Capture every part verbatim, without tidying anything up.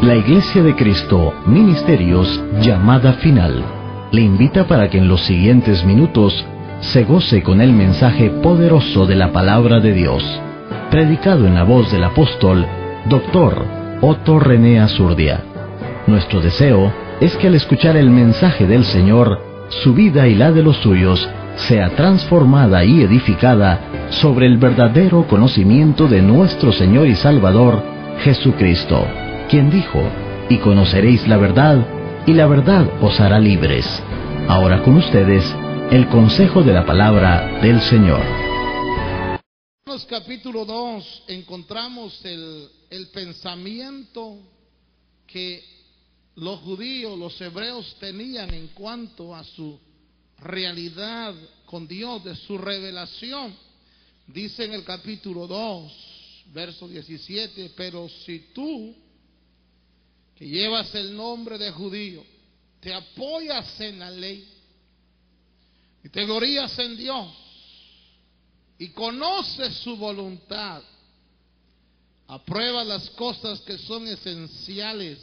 La Iglesia de Cristo, Ministerios, llamada final, le invita para que en los siguientes minutos se goce con el mensaje poderoso de la Palabra de Dios, predicado en la voz del apóstol, doctor Otto René Azurdia. Nuestro deseo es que al escuchar el mensaje del Señor, su vida y la de los suyos sea transformada y edificada sobre el verdadero conocimiento de nuestro Señor y Salvador, Jesucristo, quien dijo: y conoceréis la verdad, y la verdad os hará libres. Ahora con ustedes, el consejo de la palabra del Señor. En Romanos capítulo dos encontramos el, el pensamiento que los judíos, los hebreos tenían en cuanto a su realidad con Dios, de su revelación. Dice en el capítulo dos, verso diecisiete: pero si tú, que llevas el nombre de judío, te apoyas en la ley y te glorías en Dios y conoces su voluntad, apruebas las cosas que son esenciales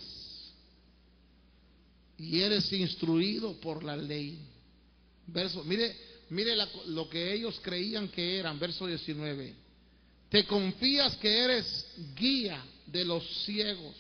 y eres instruido por la ley. Verso, mire, mire la, lo que ellos creían que eran. Verso diecinueve: te confías que eres guía de los ciegos,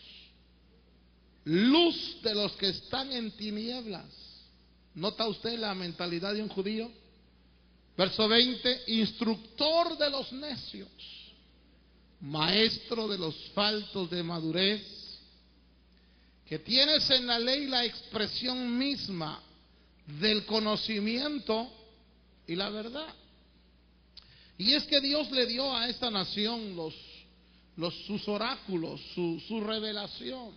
luz de los que están en tinieblas. ¿Nota usted la mentalidad de un judío? Verso veinte: instructor de los necios, maestro de los faltos de madurez, que tienes en la ley la expresión misma del conocimiento y la verdad. Y es que Dios le dio a esta nación los, los sus oráculos, su, su revelación.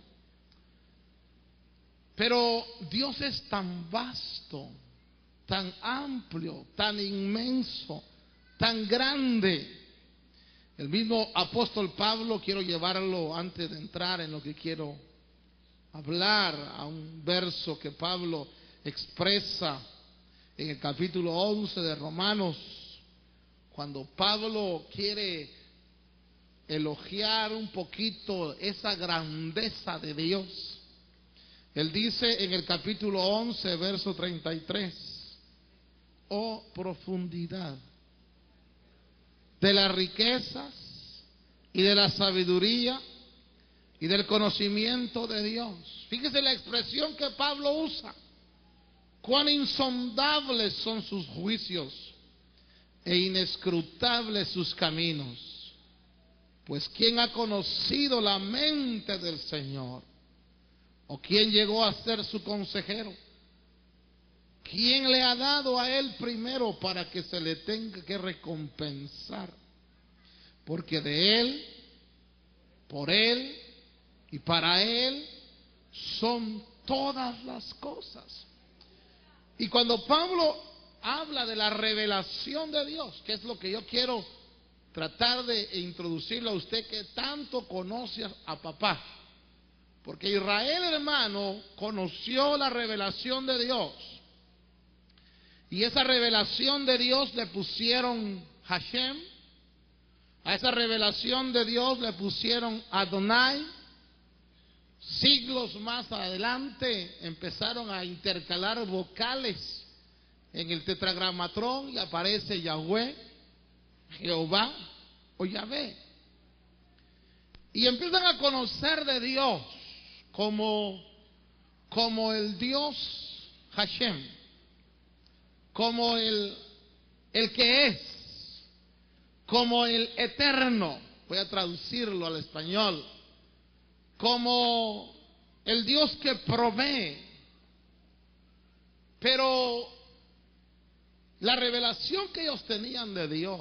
Pero Dios es tan vasto, tan amplio, tan inmenso, tan grande. El mismo apóstol Pablo, quiero llevarlo antes de entrar en lo que quiero hablar, a un verso que Pablo expresa en el capítulo once de Romanos, cuando Pablo quiere elogiar un poquito esa grandeza de Dios. Él dice en el capítulo once, verso treinta y tres: oh profundidad de las riquezas y de la sabiduría y del conocimiento de Dios. Fíjese la expresión que Pablo usa: cuán insondables son sus juicios e inescrutables sus caminos. Pues ¿quién ha conocido la mente del Señor? ¿O quién llegó a ser su consejero? ¿Quién le ha dado a él primero para que se le tenga que recompensar? Porque de él, por él y para él son todas las cosas. Y cuando Pablo habla de la revelación de Dios, que es lo que yo quiero tratar de introducirle a usted, que tanto conoce a papá, porque Israel, hermano, conoció la revelación de Dios, y esa revelación de Dios le pusieron Hashem, a esa revelación de Dios le pusieron Adonai. Siglos más adelante empezaron a intercalar vocales en el tetragramatrón y aparece Yahweh, Jehová o Yahvé. Y empiezan a conocer de Dios como, como el Dios Hashem, como el, el que es, como el eterno, voy a traducirlo al español, como el Dios que provee. Pero la revelación que ellos tenían de Dios,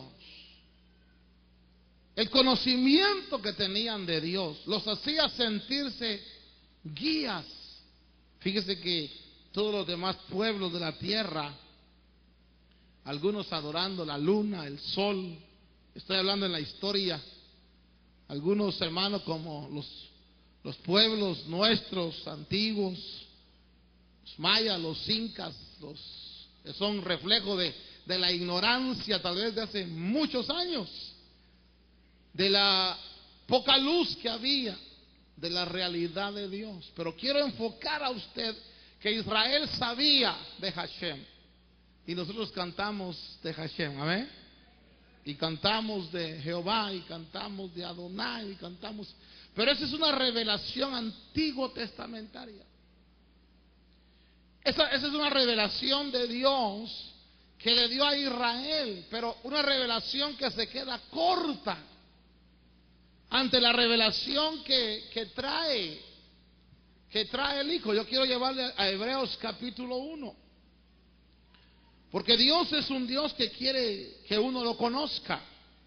el conocimiento que tenían de Dios, los hacía sentirse guías. Fíjese que todos los demás pueblos de la tierra, algunos adorando la luna, el sol, estoy hablando en la historia, algunos hermanos como los, los pueblos nuestros antiguos, los mayas, los incas, los que son reflejo de, de la ignorancia tal vez de hace muchos años, de la poca luz que había. de la realidad de Dios. Pero quiero enfocar a usted que Israel sabía de Hashem. Y nosotros cantamos de Hashem, amén. Y cantamos de Jehová, y cantamos de Adonai, y cantamos. Pero esa es una revelación antiguo testamentaria. Esa, esa es una revelación de Dios que le dio a Israel, pero una revelación que se queda corta ante la revelación que, que trae, que trae el Hijo. Yo quiero llevarle a Hebreos capítulo uno. Porque Dios es un Dios que quiere que uno lo conozca.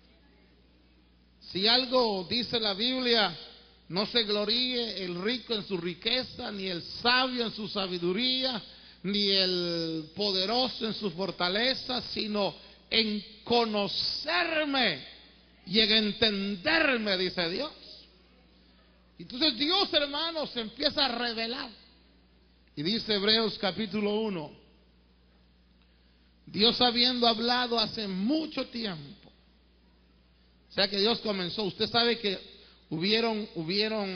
Si algo dice la Biblia, no se gloríe el rico en su riqueza, ni el sabio en su sabiduría, ni el poderoso en su fortaleza, sino en conocerme y en entenderme, dice Dios. Entonces Dios, hermanos, se empieza a revelar. Y dice Hebreos capítulo uno. Dios habiendo hablado hace mucho tiempo. O sea que Dios comenzó. Usted sabe que hubieron, hubieron,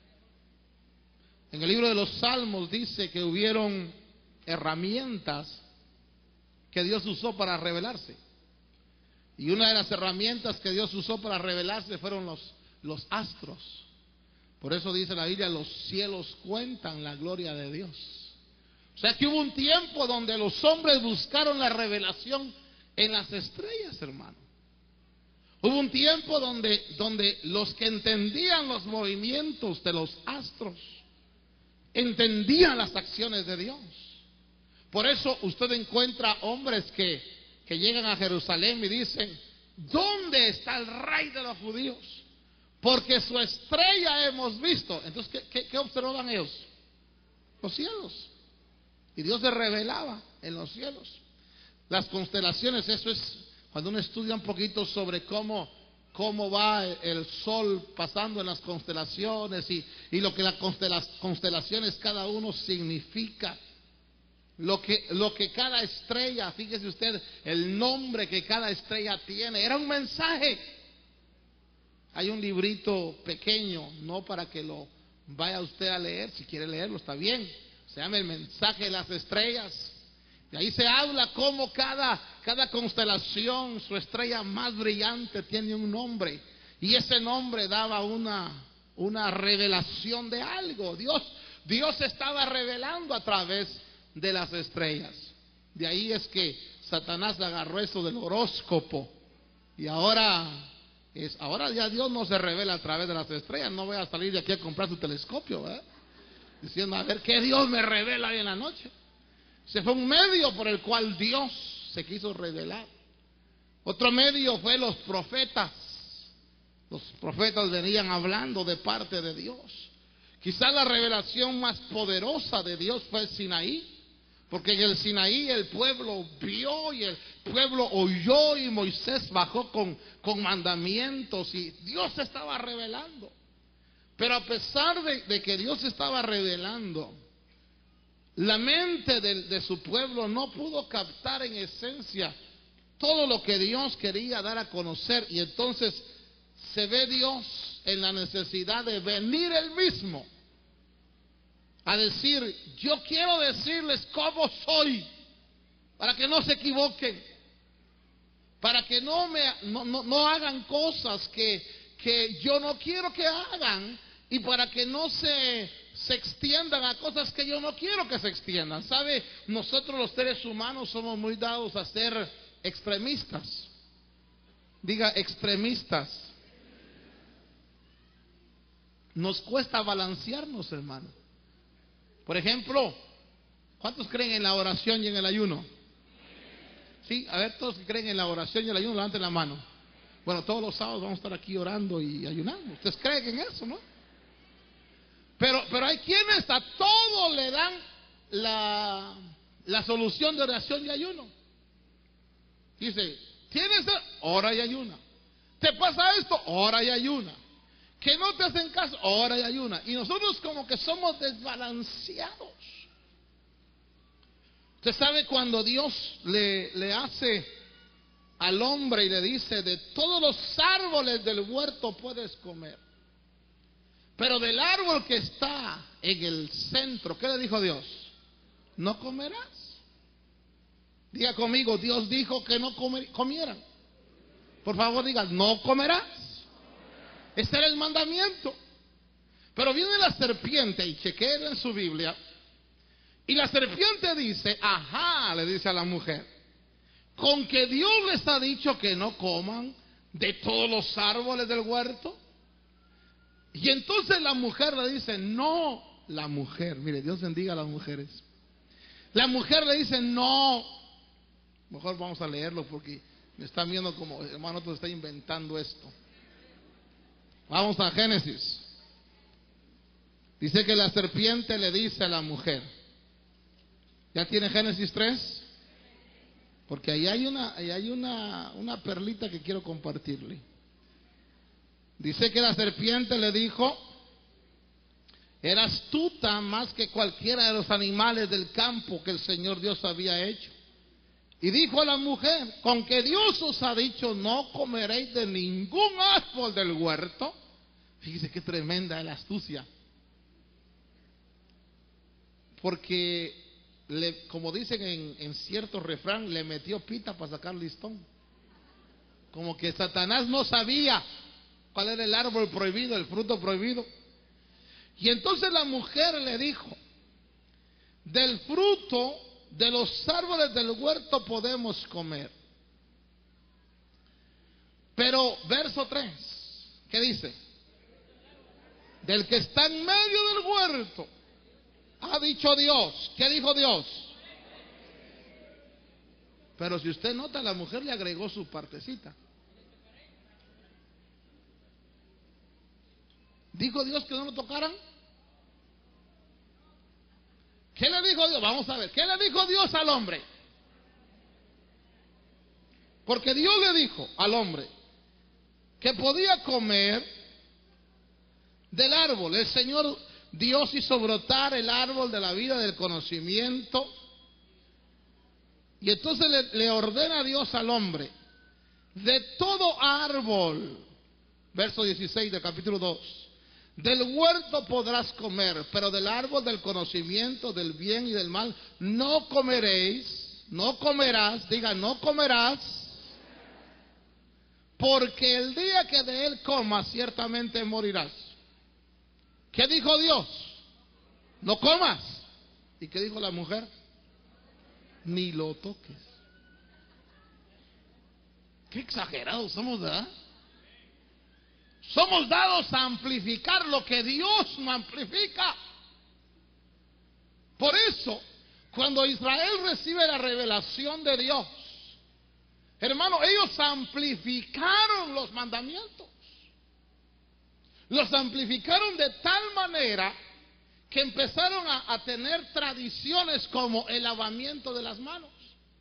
en el libro de los Salmos dice que hubieron herramientas que Dios usó para revelarse. Y una de las herramientas que Dios usó para revelarse fueron los, los astros. Por eso dice la Biblia, los cielos cuentan la gloria de Dios. O sea que hubo un tiempo donde los hombres buscaron la revelación en las estrellas, hermano. Hubo un tiempo donde, donde los que entendían los movimientos de los astros entendían las acciones de Dios. Por eso usted encuentra hombres que, que llegan a Jerusalén y dicen: ¿dónde está el rey de los judíos? Porque su estrella hemos visto. Entonces, ¿qué, qué, qué observaban ellos? Los cielos. Y Dios se revelaba en los cielos. Las constelaciones, eso es cuando uno estudia un poquito sobre cómo, cómo va el sol pasando en las constelaciones y, y lo que las constelaciones cada uno significa. Lo que, lo que cada estrella, fíjese usted, el nombre que cada estrella tiene, era un mensaje. Hay un librito pequeño, no para que lo vaya usted a leer, si quiere leerlo está bien. Se llama El mensaje de las estrellas. Y ahí se habla cómo cada, cada constelación, su estrella más brillante tiene un nombre. Y ese nombre daba una, una revelación de algo. Dios, Dios estaba revelando a través de las estrellas. De ahí es que Satanás agarró eso del horóscopo. Y ahora, es, ahora ya Dios no se revela a través de las estrellas. No voy a salir de aquí a comprar su telescopio, ¿verdad? Diciendo, a ver qué Dios me revela hoy en la noche. Ese fue un medio por el cual Dios se quiso revelar. Otro medio fue los profetas. Los profetas venían hablando de parte de Dios. Quizás la revelación más poderosa de Dios fue el Sinaí. Porque en el Sinaí el pueblo vio y el pueblo oyó y Moisés bajó con, con mandamientos y Dios se estaba revelando. Pero a pesar de, de que Dios estaba revelando, la mente de, de su pueblo no pudo captar en esencia todo lo que Dios quería dar a conocer. Y entonces se ve Dios en la necesidad de venir Él mismo a decir: yo quiero decirles cómo soy, para que no se equivoquen, para que no, me, no, no, no hagan cosas que, que yo no quiero que hagan. Y para que no se, se extiendan a cosas que yo no quiero que se extiendan. ¿Sabe? Nosotros los seres humanos somos muy dados a ser extremistas. Diga, extremistas. Nos cuesta balancearnos, hermano. Por ejemplo, ¿cuántos creen en la oración y en el ayuno? Sí, a ver, todos que creen en la oración y el ayuno, levanten la mano. Bueno, todos los sábados vamos a estar aquí orando y ayunando. ¿Ustedes creen en eso, no? Pero, pero hay quienes a todo le dan la, la solución de oración y ayuno. Dice, tienes, ora y ayuna. Te pasa esto, ora y ayuna. Que no te hacen caso, ora y ayuna. Y nosotros como que somos desbalanceados. Usted sabe cuando Dios le, le hace al hombre y le dice: de todos los árboles del huerto puedes comer, Pero del árbol que está en el centro, ¿qué le dijo Dios? No comerás. Diga conmigo, Dios dijo que no comer, comieran. Por favor diga, no comerás. Ese era el mandamiento. Pero viene la serpiente, y chequeen en su Biblia, y la serpiente dice, ajá, le dice a la mujer, con que Dios les ha dicho que no coman de todos los árboles del huerto. Y entonces la mujer le dice, no, la mujer, mire, Dios bendiga a las mujeres. La mujer le dice, no, mejor vamos a leerlo porque me están viendo como, hermano, tú estás inventando esto. Vamos a Génesis. Dice que la serpiente le dice a la mujer, ¿ya tiene Génesis tres? Porque ahí hay una, ahí hay una, una perlita que quiero compartirle. Dice que la serpiente le dijo, era astuta más que cualquiera de los animales del campo que el Señor Dios había hecho. Y dijo a la mujer, con que Dios os ha dicho, no comeréis de ningún árbol del huerto. Fíjese qué tremenda es la astucia. Porque, le, como dicen en, en cierto refrán, le metió pita para sacar listón. Como que Satanás no sabía cuál era el árbol prohibido, el fruto prohibido. Y entonces la mujer le dijo, del fruto de los árboles del huerto podemos comer. Pero, verso tres, ¿qué dice? Del que está en medio del huerto, ha dicho Dios. ¿Qué dijo Dios? Pero si usted nota, la mujer le agregó su partecita. ¿Dijo Dios que no lo tocaran? ¿Qué le dijo Dios? Vamos a ver, ¿qué le dijo Dios al hombre? Porque Dios le dijo al hombre que podía comer del árbol. El Señor Dios hizo brotar el árbol de la vida del conocimiento. Y entonces le, le ordena a Dios al hombre, de todo árbol, verso dieciséis del capítulo dos, del huerto podrás comer, pero del árbol del conocimiento del bien y del mal no comeréis, no comerás, diga, no comerás, porque el día que de él comas ciertamente morirás. ¿Qué dijo Dios? No comas. ¿Y qué dijo la mujer? Ni lo toques. Qué exagerados somos, ¿verdad? Somos dados a amplificar lo que Dios no amplifica. Por eso, cuando Israel recibe la revelación de Dios, hermano, ellos amplificaron los mandamientos. Los amplificaron de tal manera que empezaron a, a tener tradiciones como el lavamiento de las manos.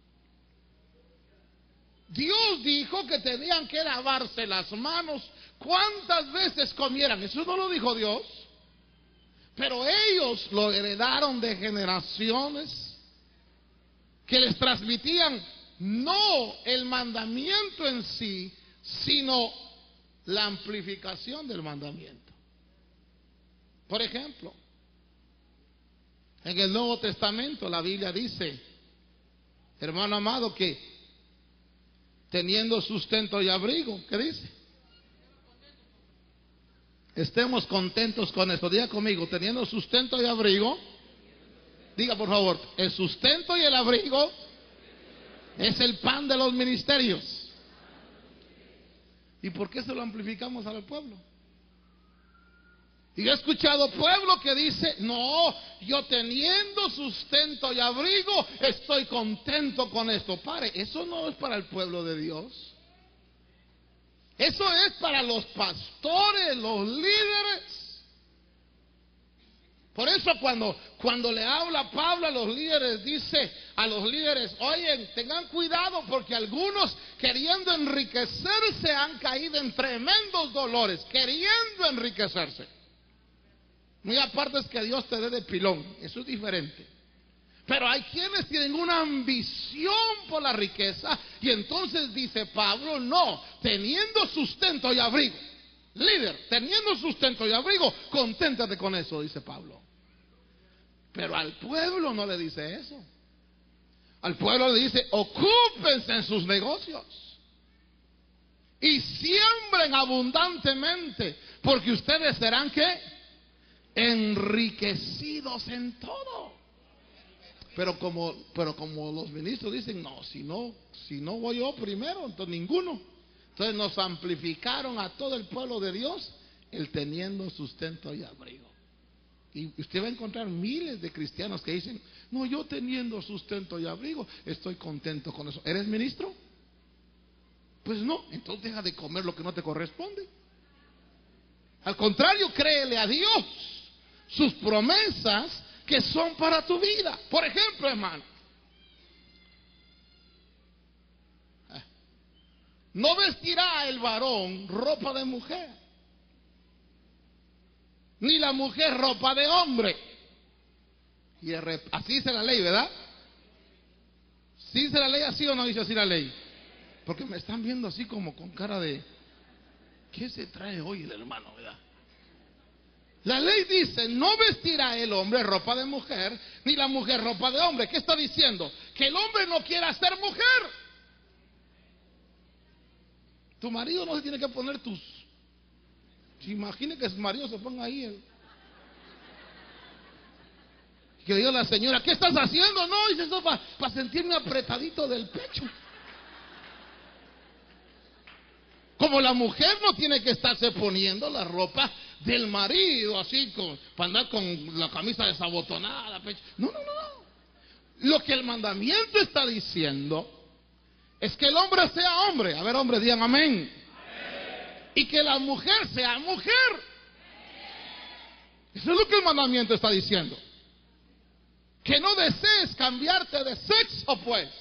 Dios dijo que tenían que lavarse las manos cuantas veces comieran. Eso no lo dijo Dios. Pero ellos lo heredaron de generaciones que les transmitían no el mandamiento en sí, sino la amplificación del mandamiento. Por ejemplo, en el Nuevo Testamento la Biblia dice, hermano amado, que teniendo sustento y abrigo, ¿qué dice? Estemos contentos con esto. Diga conmigo, teniendo sustento y abrigo. Diga por favor, el sustento y el abrigo es el pan de los ministerios. ¿Y por qué se lo amplificamos al pueblo? Y yo he escuchado pueblo que dice, no, yo teniendo sustento y abrigo, estoy contento con esto. Pare, eso no es para el pueblo de Dios. Eso es para los pastores, los líderes. Por eso cuando, cuando le habla Pablo a los líderes, dice a los líderes, oye, tengan cuidado porque algunos queriendo enriquecerse han caído en tremendos dolores, queriendo enriquecerse. Muy aparte es que Dios te dé de pilón, eso es diferente. Pero hay quienes tienen una ambición por la riqueza y entonces dice Pablo, no, teniendo sustento y abrigo. líder, teniendo sustento y abrigo, conténtate con eso, dice Pablo. Pero al pueblo no le dice eso. Al pueblo le dice, ocúpense en sus negocios y siembren abundantemente, porque ustedes serán, ¿qué? Enriquecidos en todo. Pero como, pero como los ministros dicen, no, si no, si no voy yo primero, entonces ninguno. Entonces nos amplificaron a todo el pueblo de Dios el teniendo sustento y abrigo. Y usted va a encontrar miles de cristianos que dicen, no, yo teniendo sustento y abrigo, estoy contento con eso. ¿Eres ministro? Pues no, entonces deja de comer lo que no te corresponde. Al contrario, créele a Dios sus promesas que son para tu vida. Por ejemplo, hermano, no vestirá el varón ropa de mujer, ni la mujer ropa de hombre. Y así dice la ley, ¿verdad? ¿Sí dice la ley así o no dice así la ley? Porque me están viendo así como con cara de ¿qué se trae hoy el hermano, verdad? La ley dice, no vestirá el hombre ropa de mujer, ni la mujer ropa de hombre. ¿Qué está diciendo? Que el hombre no quiera ser mujer. Tu marido no se tiene que poner tus... Imagine que su marido se ponga ahí. El... Que diga la señora, ¿qué estás haciendo? No, dice eso para pa sentirme apretadito del pecho. Como la mujer no tiene que estarse poniendo la ropa del marido, así, con, para andar con la camisa desabotonada, pecho. No, no, no, no. Lo que el mandamiento está diciendo es que el hombre sea hombre. A ver, hombres, digan amén. Amén. Y que la mujer sea mujer. Eso es lo que el mandamiento está diciendo. Que no desees cambiarte de sexo, pues.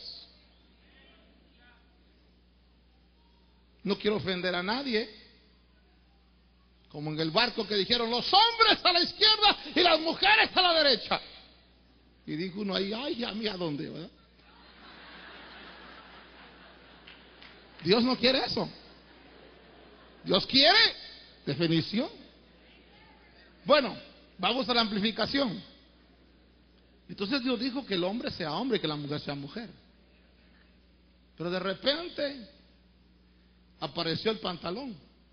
No quiero ofender a nadie. Como en el barco que dijeron los hombres a la izquierda y las mujeres a la derecha. Y dijo uno ahí, ay, a mí a dónde, ¿verdad? Dios no quiere eso. Dios quiere definición. Bueno, vamos a la amplificación. Entonces Dios dijo que el hombre sea hombre y que la mujer sea mujer. Pero de repente apareció el pantalón.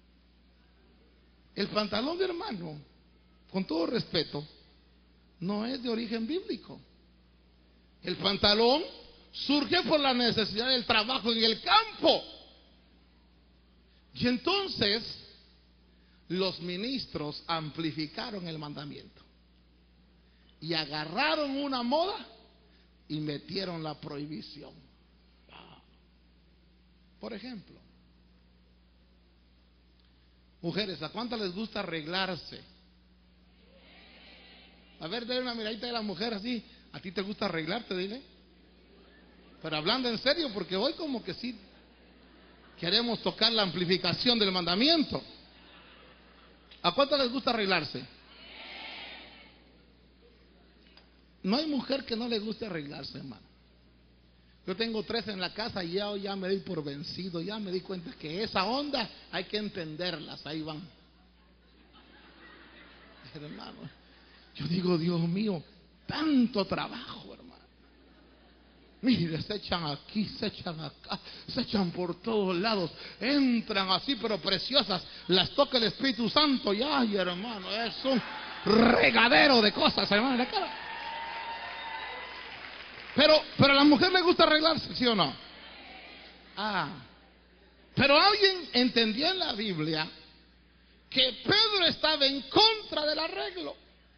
El pantalón, hermano, con todo respeto, no es de origen bíblico. El pantalón surge por la necesidad del trabajo en el campo. Y entonces los ministros amplificaron el mandamiento y agarraron una moda y metieron la prohibición. Por ejemplo, mujeres, ¿a cuántas les gusta arreglarse? A ver, dale una miradita de la mujer así. ¿A ti te gusta arreglarte? Dile. Pero hablando en serio, porque hoy como que sí queremos tocar la amplificación del mandamiento. ¿A cuántas les gusta arreglarse? No hay mujer que no le guste arreglarse, hermano. Yo tengo tres en la casa y ya, ya me di por vencido. Ya me di cuenta que esa onda hay que entenderlas. Ahí van. Hermano, yo digo, Dios mío, tanto trabajo, hermano. Mire, se echan aquí, se echan acá, se echan por todos lados. Entran así, pero preciosas. Las toca el Espíritu Santo y ay, hermano, es un regadero de cosas, hermano, en la cara. Pero, pero a la mujer le gusta arreglarse, ¿sí o no? Ah, pero alguien entendió en la Biblia que Pedro estaba en contra del arreglo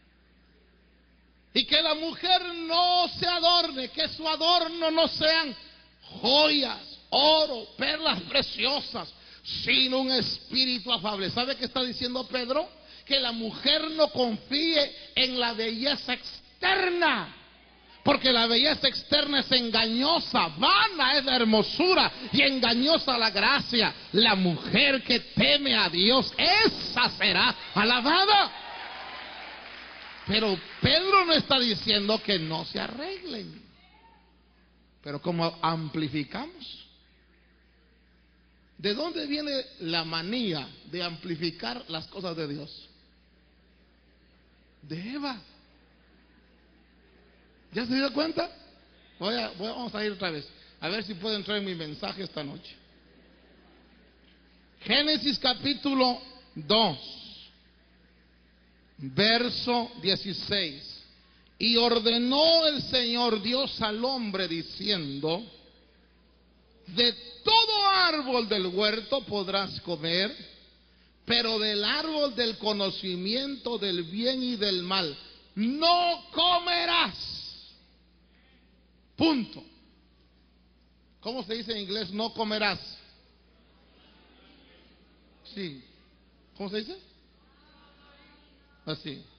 y que la mujer no se adorne, que su adorno no sean joyas, oro, perlas preciosas, sino un espíritu afable. ¿Sabe qué está diciendo Pedro? Que la mujer no confíe en la belleza externa. Porque la belleza externa es engañosa, vana es la hermosura y engañosa la gracia. La mujer que teme a Dios, esa será alabada. Pero Pedro no está diciendo que no se arreglen. Pero como amplificamos, ¿De dónde viene la manía de amplificar las cosas de Dios? De Eva. ¿Ya se dio cuenta? Voy a, voy, vamos a ir otra vez, a ver si puedo entrar en mi mensaje esta noche. Génesis capítulo dos, verso dieciséis. Y ordenó el Señor Dios al hombre diciendo: de todo árbol del huerto podrás comer, pero del árbol del conocimiento del bien y del mal no comerás. Punto. ¿Cómo se dice en inglés no comerás? Sí. ¿Cómo se dice? Así.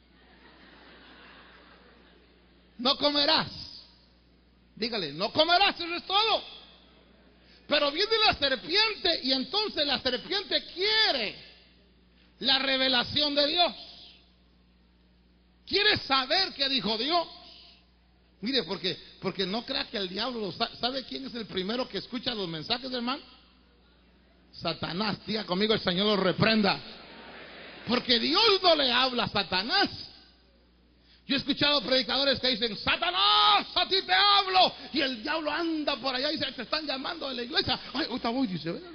No comerás. Dígale, no comerás, eso es todo. Pero viene la serpiente y entonces la serpiente quiere la revelación de Dios. Quiere saber qué dijo Dios. Mire, porque, porque no crea que el diablo lo sabe. ¿Sabe quién es el primero que escucha los mensajes, hermano? Satanás. Diga conmigo, el Señor lo reprenda. Porque Dios no le habla a Satanás. Yo he escuchado predicadores que dicen: Satanás, a ti te hablo. Y el diablo anda por allá y dice: te están llamando de la iglesia. Ay, ahorita voy, dice. ¿Verdad?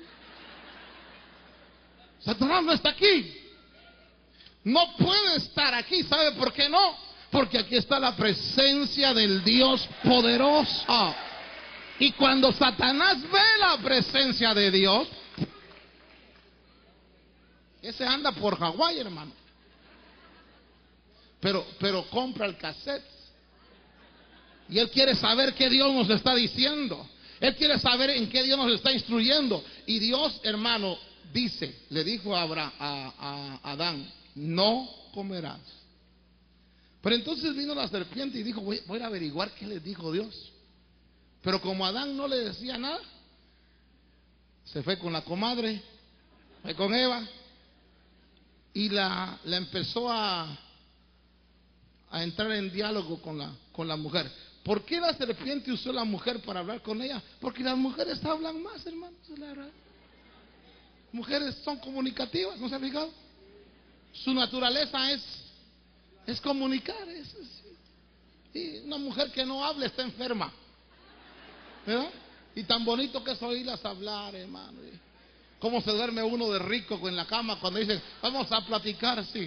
Satanás no está aquí. No puede estar aquí. ¿Sabe por qué no? Porque aquí está la presencia del Dios poderoso. Y cuando Satanás ve la presencia de Dios, ese anda por Hawái, hermano. Pero, pero compra el cassette. Y él quiere saber qué Dios nos está diciendo. Él quiere saber en qué Dios nos está instruyendo. Y Dios, hermano, dice, le dijo a, Abraham, a, a Adán: no comerás. Pero entonces vino la serpiente y dijo: voy, voy a averiguar qué le dijo Dios. Pero como Adán no le decía nada, se fue con la comadre, fue con Eva, y la, la empezó a, a entrar en diálogo con la, con la mujer. ¿Por qué la serpiente usó a la mujer para hablar con ella? Porque las mujeres hablan más, hermanos. Mujeres son comunicativas, ¿no se ha fijado? Su naturaleza es, es comunicar. Es, es, y una mujer que no habla está enferma, ¿verdad? Y tan bonito que es oírlas hablar, hermano. Cómo se duerme uno de rico en la cama cuando dicen: vamos a platicar así.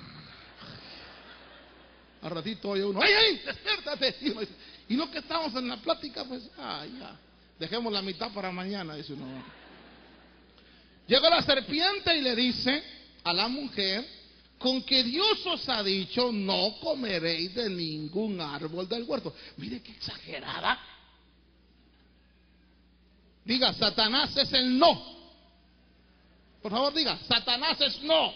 Al ratito oye uno: ¡ay, ay, despiértate! Y, uno dice, y no que estamos en la plática, pues, ay, ya, dejemos la mitad para mañana, dice uno. Llega la serpiente y le dice a la mujer: con que Dios os ha dicho, no comeréis de ningún árbol del huerto. Mire qué exagerada. Diga: Satanás es el no. Por favor, diga: Satanás es no.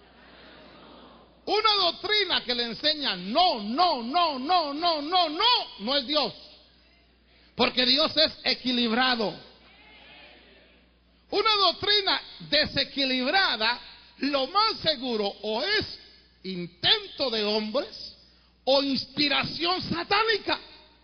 Una doctrina que le enseña no, no, no, no, no, no, no, no es Dios. Porque Dios es equilibrado. Una doctrina desequilibrada, lo más seguro o es intento de hombres o inspiración satánica.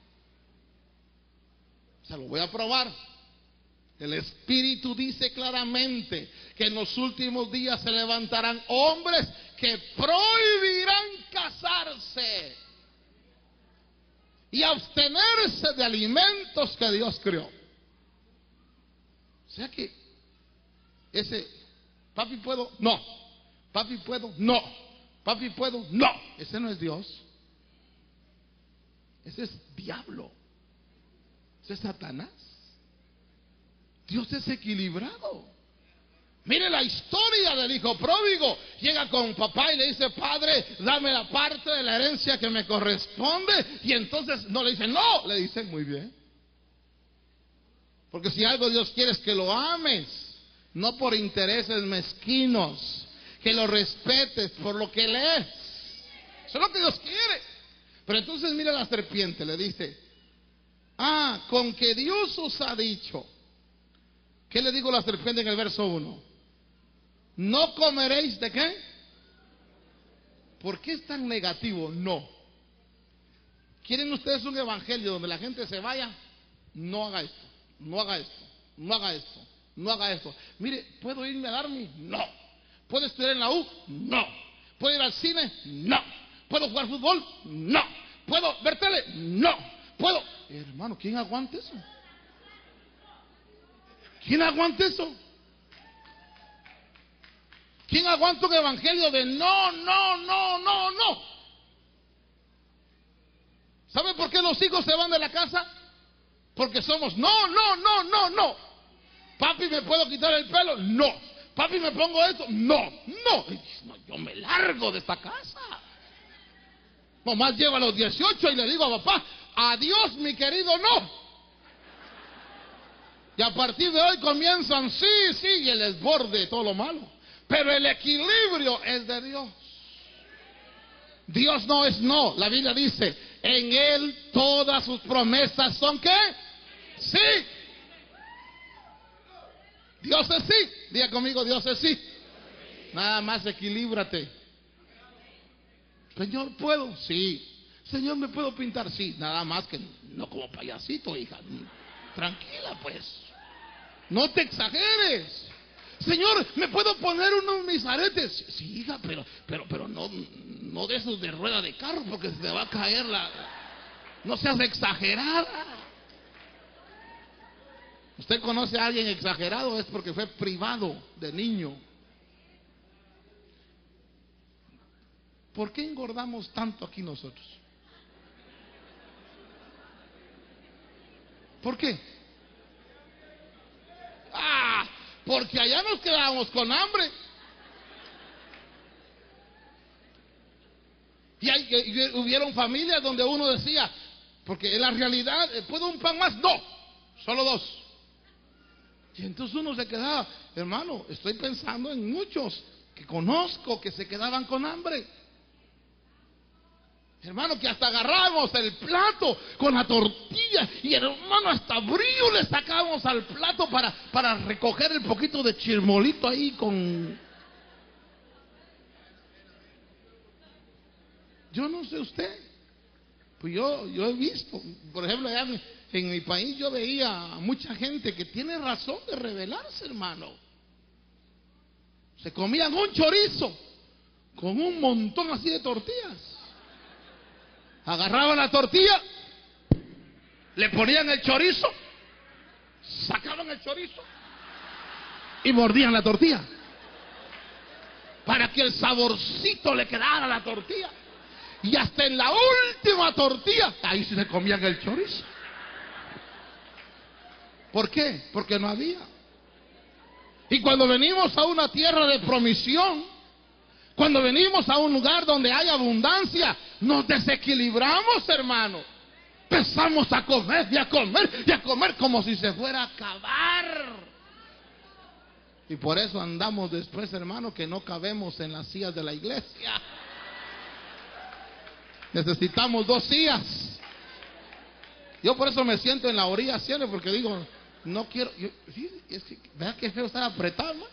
Se lo voy a probar. El Espíritu dice claramente que en los últimos días se levantarán hombres que prohibirán casarse y abstenerse de alimentos que Dios creó. O sea que ese papi puedo, no, papi puedo, no, papi puedo, no, ese no es Dios. Ese es diablo. Ese es Satanás. Dios es equilibrado. Mire la historia del hijo pródigo. Llega con papá y le dice: padre, dame la parte de la herencia que me corresponde. Y entonces no le dice no, le dice: muy bien. Porque si algo Dios quiere es que lo ames, no por intereses mezquinos, que lo respetes por lo que Él es. Eso es lo que Dios quiere. Pero entonces mira la serpiente, le dice: ah, con que Dios os ha dicho. ¿Qué le dijo la serpiente en el verso uno? ¿No comeréis de qué? ¿Por qué es tan negativo? No. ¿Quieren ustedes un evangelio donde la gente se vaya? No haga esto, no haga esto, no haga esto, no haga esto. Mire, ¿puedo irme a Army? No. ¿Puedo estudiar en la U? No. ¿Puedo ir al cine? No. ¿Puedo jugar fútbol? No. ¿Puedo ver tele? No. ¿Puedo? Hermano, ¿quién aguanta eso? ¿Quién aguanta eso? ¿Quién aguanta un evangelio de no, no, no, no, no? ¿Sabe por qué los hijos se van de la casa? Porque somos no, no, no, no, no. Papi, ¿me puedo quitar el pelo? No. Papi, ¿me pongo esto? No, no. No, yo me largo de esta casa. Nomás llego a los dieciocho y le digo a papá, adiós, mi querido, no. Y a partir de hoy comienzan, sí, sí, y el desborde de todo lo malo. Pero el equilibrio es de Dios. Dios no es no. La Biblia dice, en Él todas sus promesas son ¿qué? Sí. Dios es sí. Diga conmigo, Dios es sí. Nada más equilíbrate. Señor, ¿puedo? Sí. Señor, ¿me puedo pintar? Sí. Nada más que no como payasito, hija. Tranquila, pues. No te exageres. Señor, ¿me puedo poner unos mis aretes? Sí, hija, pero, pero, pero no, no de esos de rueda de carro, porque se te va a caer la... No seas exagerada. Usted conoce a alguien exagerado, es porque fue privado de niño. ¿Por qué engordamos tanto aquí nosotros? ¿Por qué? Ah, porque allá nos quedábamos con hambre. Y, hay, y hubieron familias donde uno decía, porque en la realidad, ¿puedo un pan más? No, solo dos. Y entonces uno se quedaba, hermano, estoy pensando en muchos que conozco que se quedaban con hambre. Hermano, que hasta agarrábamos el plato con la tortilla y hermano, hasta brillo le sacábamos al plato para, para recoger el poquito de chirmolito ahí con... Yo no sé usted, pues yo, yo he visto, por ejemplo, allá en, en mi país yo veía a mucha gente que tiene razón de rebelarse, hermano. Se comían un chorizo con un montón así de tortillas. Agarraban la tortilla, le ponían el chorizo, sacaban el chorizo y mordían la tortilla para que el saborcito le quedara a la tortilla. Y hasta en la última tortilla, ahí sí se comían el chorizo. ¿Por qué? Porque no había. Y cuando venimos a una tierra de promisión, cuando venimos a un lugar donde hay abundancia, nos desequilibramos, hermano. Empezamos a comer y a comer y a comer como si se fuera a acabar. Y por eso andamos después, hermano, que no cabemos en las sillas de la iglesia. Necesitamos dos sillas. Yo por eso me siento en la orilla siempre, porque digo, no quiero. Yo, sí, es que, vea que feo estar apretado, ¿no?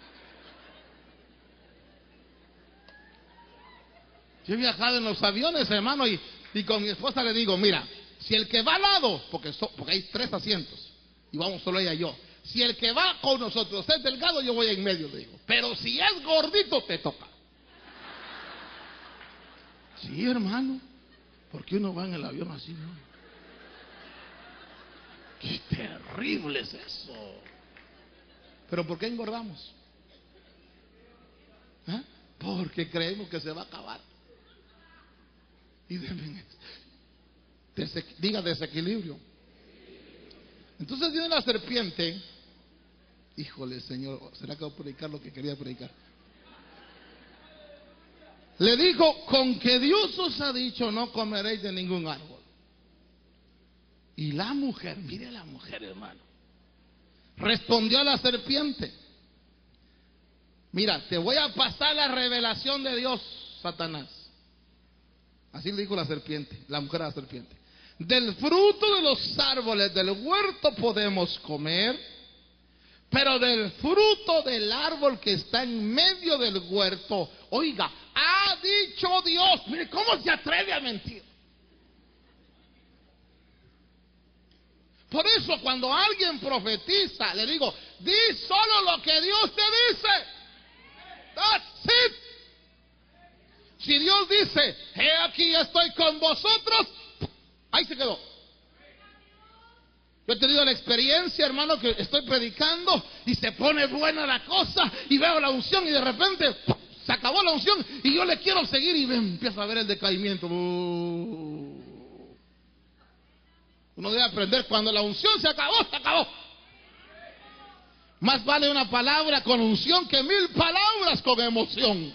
Yo he viajado en los aviones, hermano, y, y con mi esposa le digo, mira, si el que va al lado, porque, so, porque hay tres asientos, y vamos solo ella y yo, si el que va con nosotros es delgado, yo voy en medio, le digo, pero si es gordito, te toca. Sí, hermano, ¿por qué uno va en el avión así, no? Qué terrible es eso. ¿Pero por qué engordamos? ¿Eh? Porque creemos que se va a acabar. Y deben, dese, diga desequilibrio. Entonces viene la serpiente. Híjole, Señor, ¿será que voy a predicar lo que quería predicar? Le dijo, con que Dios os ha dicho, no comeréis de ningún árbol. Y la mujer, mire la mujer, hermano, respondió a la serpiente, mira, te voy a pasar la revelación de Dios, Satanás. Así le dijo la serpiente, la mujer a la serpiente. Del fruto de los árboles del huerto podemos comer, pero del fruto del árbol que está en medio del huerto, oiga, ha dicho Dios. Mire, ¿cómo se atreve a mentir? Por eso cuando alguien profetiza, le digo, Di solo lo que Dios te dice. That's it. Si Dios dice, he aquí estoy con vosotros, ahí se quedó. Yo he tenido la experiencia, hermano, que estoy predicando y se pone buena la cosa y veo la unción y de repente se acabó la unción y yo le quiero seguir y empiezo a ver el decaimiento. Uh. Uno debe aprender, cuando la unción se acabó, se acabó. Más vale una palabra con unción que mil palabras con emoción.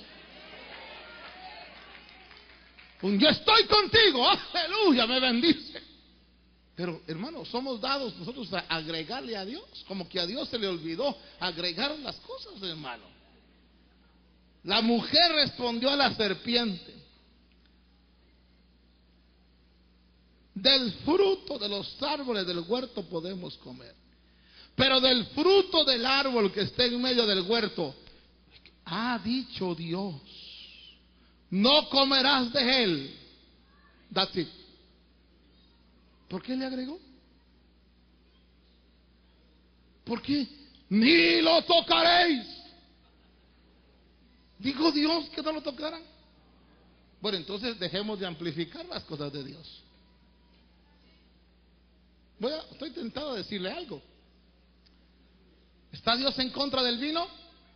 Un yo estoy contigo, aleluya, me bendice. Pero hermano, somos dados nosotros a agregarle a Dios, como que a Dios se le olvidó agregar las cosas, hermano. La mujer respondió a la serpiente: del fruto de los árboles del huerto podemos comer, pero del fruto del árbol que está en medio del huerto, ha dicho Dios, no comerás de él. That's it. ¿Por qué le agregó? ¿Por qué? Ni lo tocaréis. Dijo Dios que no lo tocaran. Bueno, entonces dejemos de amplificar las cosas de Dios. Voy a, estoy tentado a decirle algo. ¿Está Dios en contra del vino?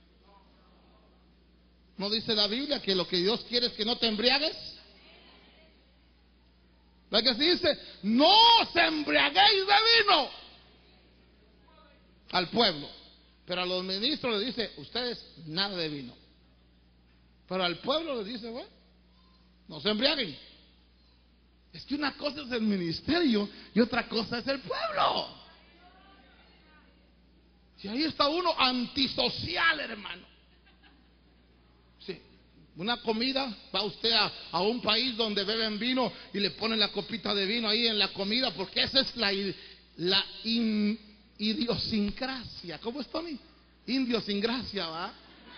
¿No dice la Biblia que lo que Dios quiere es que no te embriagues? ¿La que se dice? No se embriaguéis de vino al pueblo. Pero a los ministros les dice, ustedes nada de vino. Pero al pueblo les dice, bueno, no se embriaguen. Es que una cosa es el ministerio y otra cosa es el pueblo. Si ahí está uno antisocial, hermano. Sí. Una comida, va usted a, a un país donde beben vino y le ponen la copita de vino ahí en la comida, porque esa es la, la in, idiosincrasia. ¿Cómo es, Tony? Indiosincrasia, ¿va?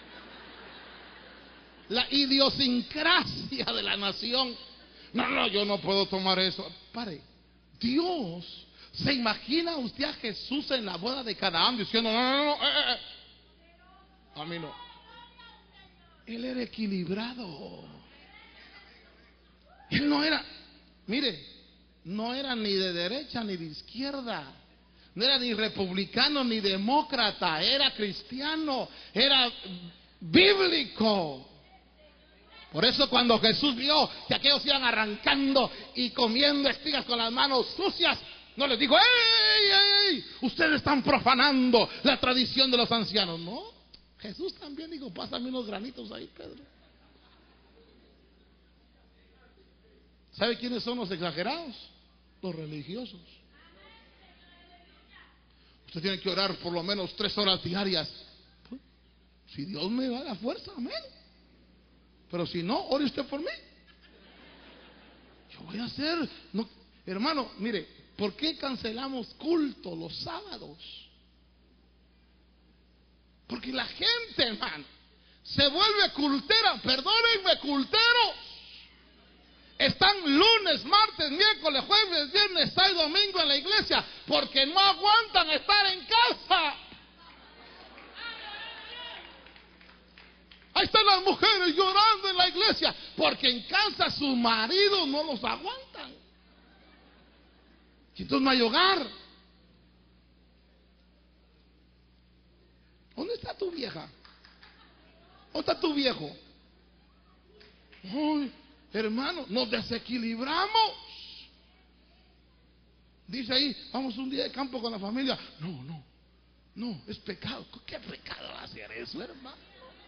La idiosincrasia de la nación. No, no, yo no puedo tomar eso. Pare, Dios, ¿se imagina usted a Jesús en la boda de Canaán diciendo, no, no, no, eh, eh. A mí no? Él era equilibrado. Él no era, mire, no era ni de derecha ni de izquierda. No era ni republicano ni demócrata. Era cristiano, era bíblico. Por eso cuando Jesús vio que aquellos iban arrancando y comiendo espigas con las manos sucias, no les dijo, ¡ey, ey, ey! Ustedes están profanando la tradición de los ancianos. No, Jesús también dijo, pásame unos granitos ahí, Pedro. ¿Sabe quiénes son los exagerados? Los religiosos. Usted tiene que orar por lo menos tres horas diarias. Pues, si Dios me da la fuerza, amén. Pero si no, ore usted por mí. Yo voy a hacer, no, hermano, mire, ¿por qué cancelamos culto los sábados? Porque la gente, hermano, se vuelve cultera. Perdónenme, culteros. Están lunes, martes, miércoles, jueves, viernes, sábado y domingo en la iglesia porque no aguantan estar en casa. Ahí están las mujeres llorando en la iglesia porque en casa sus maridos no los aguantan. Y entonces no hay hogar. ¿Dónde está tu vieja? ¿Dónde está tu viejo? Ay, hermano, nos desequilibramos. Dice ahí, vamos un día de campo con la familia. No, no, no, es pecado. ¿Qué pecado hacer eso, hermano?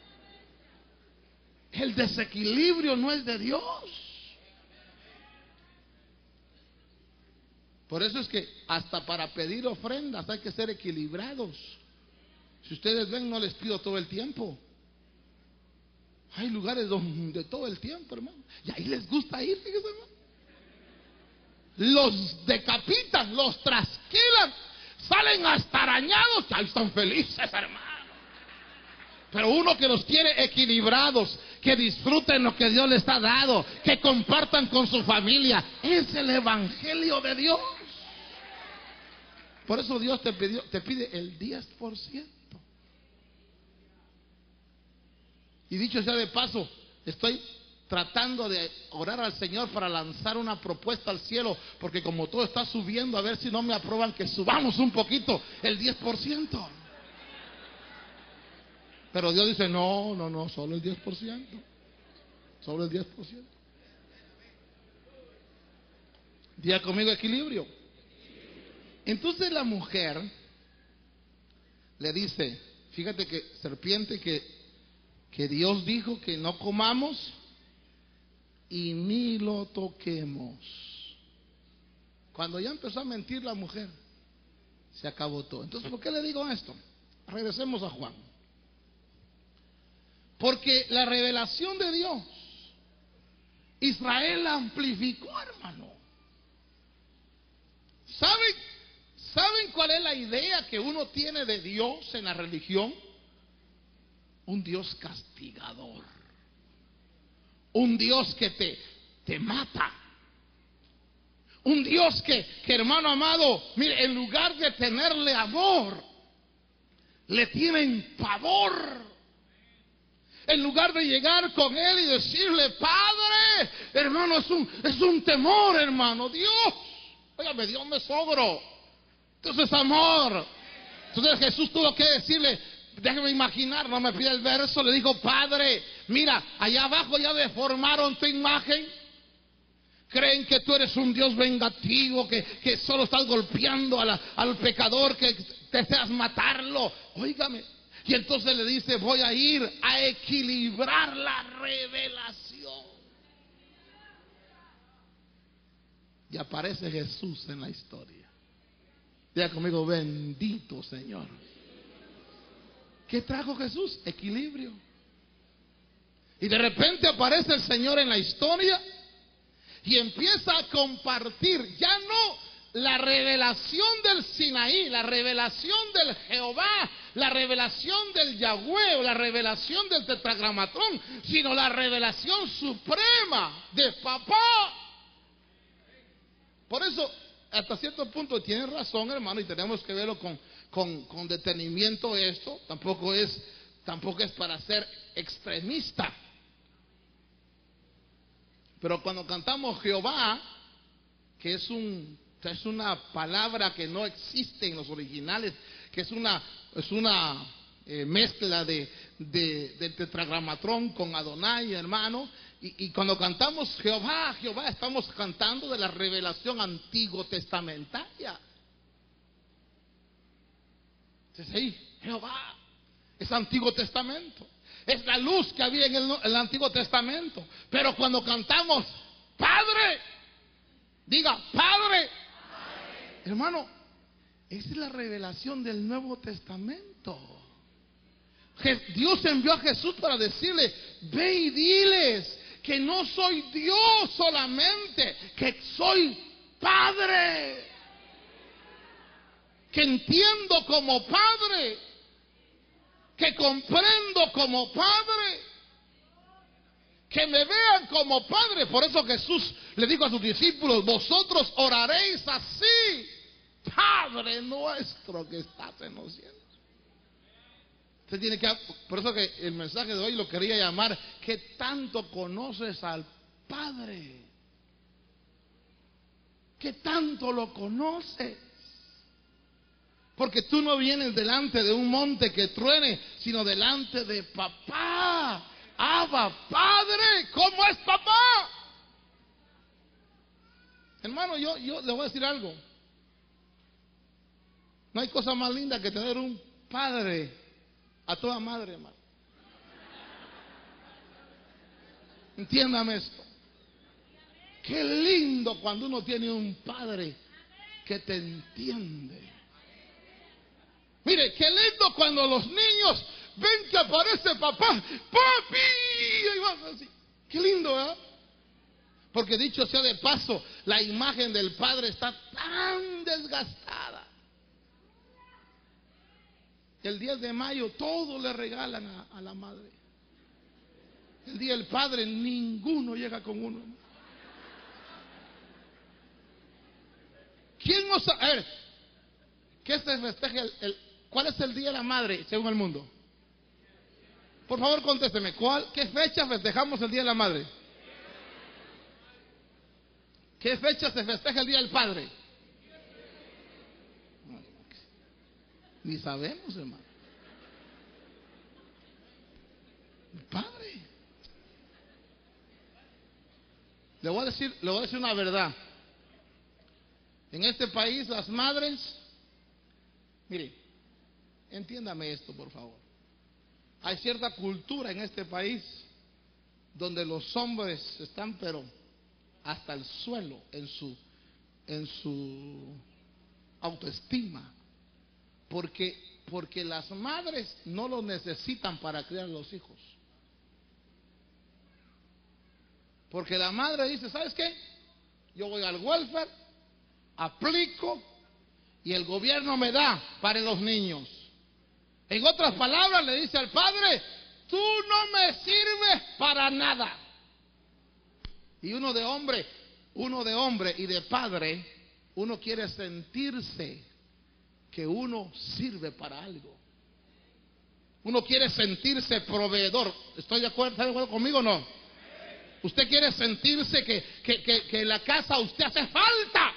El desequilibrio no es de Dios. Por eso es que hasta para pedir ofrendas hay que ser equilibrados. Si ustedes ven, no les pido todo el tiempo. Hay lugares donde todo el tiempo, hermano. Y ahí les gusta ir, fíjense, hermano. Los decapitan, los trasquilan, salen hasta arañados. Ahí están felices, hermano. Pero uno que los quiere equilibrados, que disfruten lo que Dios les ha dado, que compartan con su familia, es el evangelio de Dios. Por eso Dios te, pidió, te pide el diez por ciento. Y dicho sea de paso, estoy tratando de orar al Señor para lanzar una propuesta al cielo, porque como todo está subiendo, a ver si no me aprueban que subamos un poquito, el diez por ciento. Pero Dios dice, no, no, no, solo el diez por ciento. Solo el diez por ciento. Diga conmigo equilibrio. Entonces la mujer le dice, fíjate que serpiente, que, que Dios dijo que no comamos y ni lo toquemos. Cuando ya empezó a mentir la mujer, se acabó todo. Entonces, ¿por qué le digo esto? Regresemos a Juan. Porque la revelación de Dios, Israel la amplificó, hermano. ¿Saben, ¿Saben cuál es la idea que uno tiene de Dios en la religión? Un Dios castigador. Un Dios que te, te mata. Un Dios que, que, hermano amado, mire, en lugar de tenerle amor, le tienen pavor. En lugar de llegar con Él y decirle, Padre, hermano, es un, es un temor, hermano. Dios, óigame, Dios me sobro. Entonces, amor. Entonces Jesús tuvo que decirle, déjeme imaginar, no me pide el verso, le dijo, Padre, mira, allá abajo ya deformaron tu imagen. Creen que tú eres un Dios vengativo, que, que solo estás golpeando a la, al pecador, que deseas matarlo. Óigame. Y entonces le dice, voy a ir a equilibrar la revelación. Y aparece Jesús en la historia. Diga conmigo, bendito Señor. ¿Qué trajo Jesús? Equilibrio. Y de repente aparece el Señor en la historia y empieza a compartir, ya no la revelación del Sinaí, la revelación del Jehová, la revelación del Yahweh, o la revelación del tetragramatón, sino la revelación suprema de papá. Por eso, hasta cierto punto tiene razón, hermano, y tenemos que verlo con, con, con detenimiento esto. Tampoco es, tampoco es para ser extremista. Pero cuando cantamos Jehová, que es un es una palabra que no existe en los originales, que es una es una eh, mezcla de, de del tetragramatrón con Adonai, hermano, y, y cuando cantamos Jehová, Jehová, estamos cantando de la revelación antiguo testamentaria. Entonces ahí, Jehová es Antiguo Testamento. Es la luz que había en el, el Antiguo Testamento. Pero cuando cantamos Padre, diga Padre, Padre, hermano, esa es la revelación del Nuevo Testamento. Dios envió a Jesús para decirle, ve y diles que no soy Dios solamente, que soy Padre, que entiendo como Padre, que comprendo como Padre, que me vean como Padre. Por eso Jesús le dijo a sus discípulos, vosotros oraréis así, Padre nuestro que estás en los cielos. Usted tiene que, por eso que el mensaje de hoy lo quería llamar, ¿qué tanto conoces al Padre? ¿Qué tanto lo conoces? Porque tú no vienes delante de un monte que truene, sino delante de papá. Abba, Padre, ¿cómo es papá? Hermano, yo, yo le voy a decir algo. No hay cosa más linda que tener un padre a toda madre, hermano. Entiéndame esto. Qué lindo cuando uno tiene un padre que te entiende. Mire, qué lindo cuando los niños ven que aparece papá, papi, y vas así. Qué lindo, ¿verdad? Porque dicho sea de paso, la imagen del padre está tan desgastada. El diez de mayo todo le regalan a, a la madre. El día del padre ninguno llega con uno. ¿Quién nos a ver, ¿qué se festeja el, el ¿cuál es el día de la madre según el mundo? Por favor, contésteme, ¿cuál, ¿qué fecha festejamos el Día de la Madre? ¿Qué fecha se festeja el Día del Padre? Ni sabemos, hermano. El Padre. Le voy a decir, le voy a decir una verdad. En este país las madres, mire, entiéndame esto, por favor. Hay cierta cultura en este país donde los hombres están, pero hasta el suelo en su en su autoestima, porque porque las madres no lo necesitan para criar a los hijos. Porque la madre dice, ¿sabes qué? Yo voy al welfare, aplico y el gobierno me da para los niños. En otras palabras, le dice al padre, tú no me sirves para nada. Y uno de hombre, uno de hombre y de padre, uno quiere sentirse que uno sirve para algo. Uno quiere sentirse proveedor. ¿Estoy de acuerdo? ¿Está de acuerdo conmigo o no? Usted quiere sentirse que, que, que, que en la casa usted hace falta.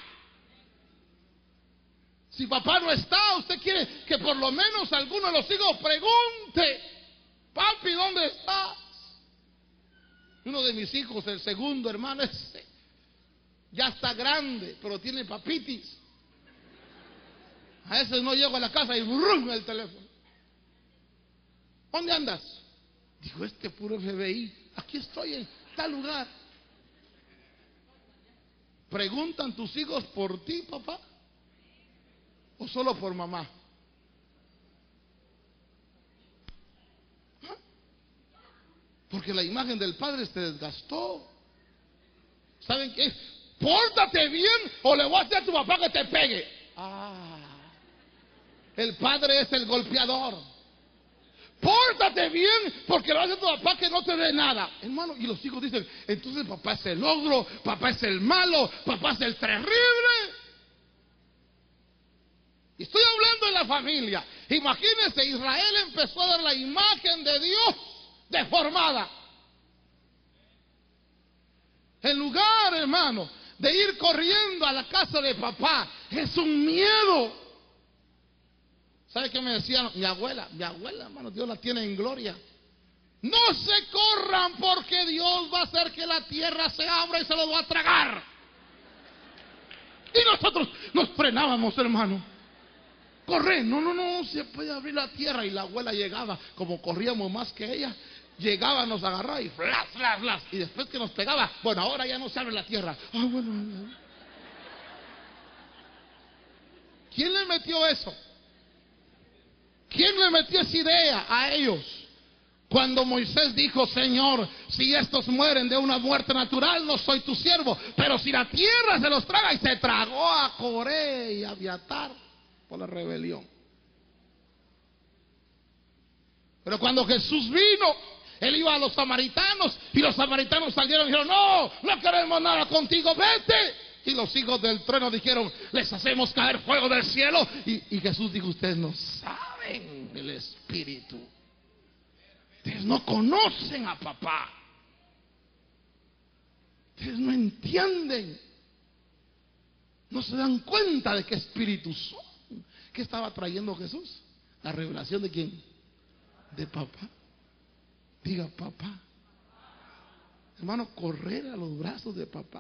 Si papá no está, usted quiere que por lo menos alguno de los hijos pregunte, papi, ¿dónde estás? Uno de mis hijos, el segundo hermano, ese, ya está grande, pero tiene papitis. A veces no llego a la casa y brum el teléfono. ¿Dónde andas? Digo, este puro F B I, aquí estoy en tal lugar. ¿Preguntan tus hijos por ti, papá? ¿O solo por mamá? ¿Ah? Porque la imagen del padre se desgastó. ¿Saben qué? Pórtate bien o le voy a hacer a tu papá que te pegue. Ah, el padre es el golpeador. Pórtate bien porque le vas a hacer a tu papá que no te dé nada. Hermano, y los hijos dicen, entonces papá es el ogro, papá es el malo, papá es el terrible. Y estoy hablando de la familia. Imagínense, Israel empezó a dar la imagen de Dios deformada. En lugar, hermano, de ir corriendo a la casa de papá, es un miedo. ¿Sabe qué me decía mi abuela? Mi abuela, hermano, Dios la tiene en gloria. No se corran porque Dios va a hacer que la tierra se abra y se los va a tragar. Y nosotros nos frenábamos, hermano. Corre, no, no, no, se puede abrir la tierra. Y la abuela llegaba, como corríamos más que ella, llegaba, nos agarraba y flas, flas, flas. Y después que nos pegaba, bueno, ahora ya no se abre la tierra. Ah, bueno. ¿Quién le metió eso? ¿Quién le metió esa idea a ellos? Cuando Moisés dijo, Señor, si estos mueren de una muerte natural, no soy tu siervo. Pero si la tierra se los traga, y se tragó a Coré y a Abiatar por la rebelión. Pero cuando Jesús vino, él iba a los samaritanos y los samaritanos salieron y dijeron, no, no queremos nada contigo, vete. Y los hijos del trueno dijeron, les hacemos caer fuego del cielo. Y, y Jesús dijo, ustedes no saben el Espíritu. Ustedes no conocen a papá. Ustedes no entienden. No se dan cuenta de qué espíritu son. ¿Qué estaba trayendo Jesús? La revelación de quién? De papá. Diga papá. Hermano, correr a los brazos de papá.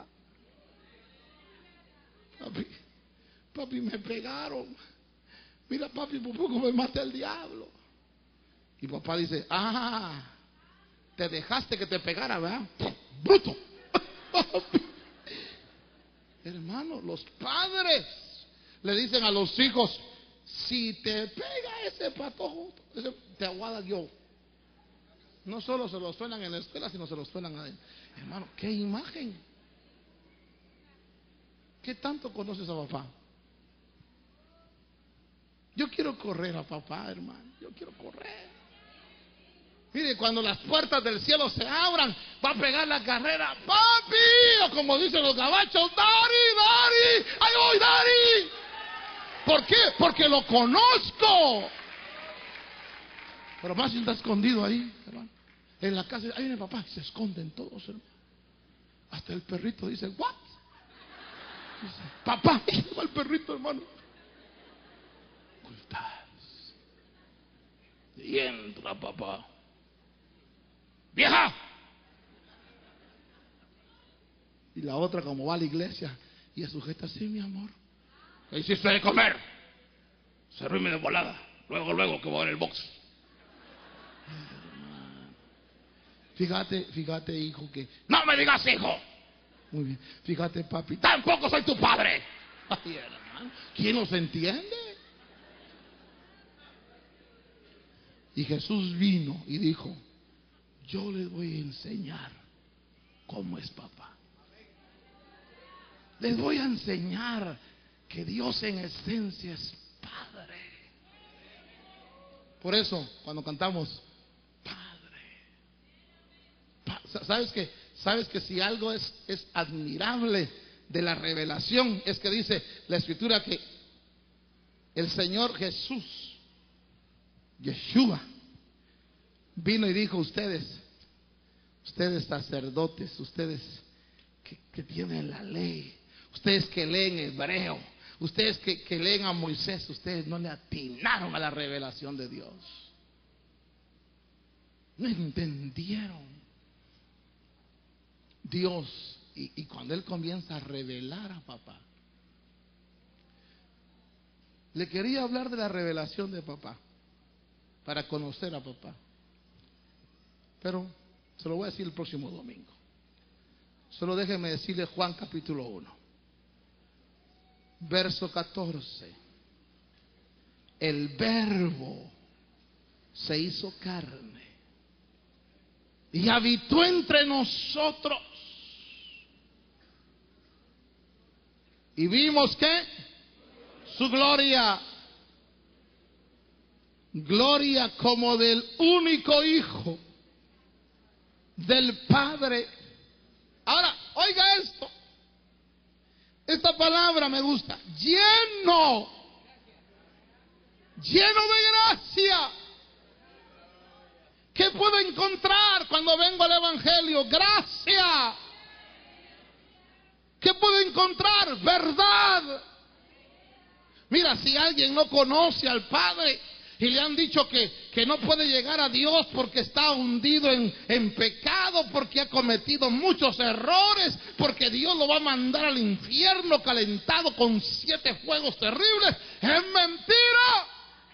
Papi, papi, me pegaron. Mira, papi, por poco me mata el diablo. Y papá dice, ah, te dejaste que te pegara, ¿verdad? Bruto. Hermano, los padres le dicen a los hijos, si te pega ese patojo, ese, te aguada yo. No solo se los suenan en la escuela, sino se los suenan adentro. Hermano, qué imagen. ¿Qué tanto conoces a papá? Yo quiero correr a papá, hermano. Yo quiero correr. Mire, cuando las puertas del cielo se abran, va a pegar la carrera. ¡Papi! O como dicen los gabachos, ¡Dari, Dari! ¡Ahí voy, Dari! ¿Por qué? Porque lo conozco. Pero más si está escondido ahí, hermano. En la casa, ahí viene papá, y se esconden todos, hermano. Hasta el perrito dice, ¿what? Dice, papá, y va el perrito, hermano. Ocultas. Y entra papá. ¡Vieja! Y la otra, como va a la iglesia, y es sujeta así, mi amor. ¿Qué hiciste de comer? Servirme de volada. Luego, luego, que voy a ver el box. Fíjate, fíjate, hijo, que... ¡No me digas, hijo! Muy bien. Fíjate, papi, ¡tampoco soy tu padre! Ay, hermano, ¿quién nos entiende? Y Jesús vino y dijo, yo les voy a enseñar cómo es papá. Les voy a enseñar que Dios en esencia es Padre. Por eso, cuando cantamos, ¿Sabes que, sabes que si algo es, es admirable de la revelación, es que dice la Escritura que el Señor Jesús, Yeshua, vino y dijo, ustedes, ustedes sacerdotes, ustedes que, que tienen la ley, ustedes que leen hebreo, ustedes que, que leen a Moisés, ustedes no le atinaron a la revelación de Dios. No entendieron. Dios, y, y cuando Él comienza a revelar a papá, le quería hablar de la revelación de papá, para conocer a papá, pero se lo voy a decir el próximo domingo. Solo déjeme decirle Juan capítulo uno, verso catorce. El Verbo se hizo carne y habitó entre nosotros. Y vimos que su gloria, gloria como del único Hijo del Padre. Ahora, oiga esto. Esta palabra me gusta. Lleno, lleno de gracia. ¿Qué puedo encontrar cuando vengo al Evangelio? Gracia. ¿Qué puedo encontrar? Verdad. Mira, si alguien no conoce al Padre y le han dicho que, que no puede llegar a Dios porque está hundido en, en pecado, porque ha cometido muchos errores, porque Dios lo va a mandar al infierno calentado con siete fuegos terribles, es mentira.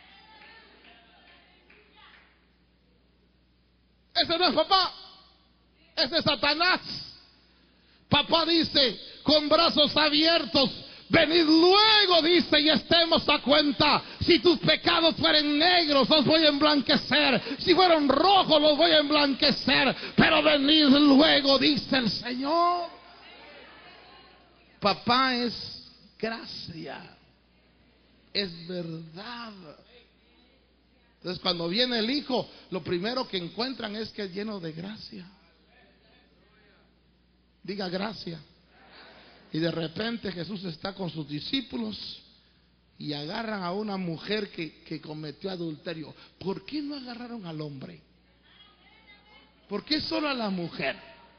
Ese no es papá, ese es Satanás. Papá dice, con brazos abiertos, venid luego, dice, y estemos a cuenta. Si tus pecados fueren negros, los voy a emblanquecer. Si fueron rojos, los voy a emblanquecer. Pero venid luego, dice el Señor. Papá es gracia, es verdad. Entonces, cuando viene el Hijo, lo primero que encuentran es que es lleno de gracia. Diga gracia. Y de repente Jesús está con sus discípulos y agarran a una mujer que, que cometió adulterio. ¿Por qué no agarraron al hombre? ¿Por qué solo a la mujer?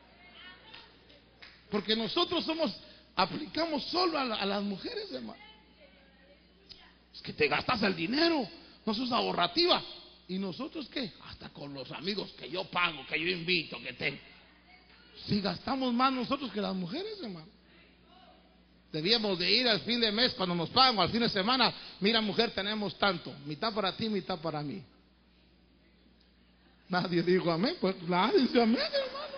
Porque nosotros somos, aplicamos solo a, la, a las mujeres, hermano. Es que te gastas el dinero, no sos ahorrativa. ¿Y nosotros qué? Hasta con los amigos que yo pago, que yo invito, que tengo. Si gastamos más nosotros que las mujeres, hermano. Debíamos de ir al fin de mes cuando nos pagan, o al fin de semana. Mira, mujer, tenemos tanto, mitad para ti, mitad para mí. Nadie dijo amén. Pues nadie dice amén, hermano.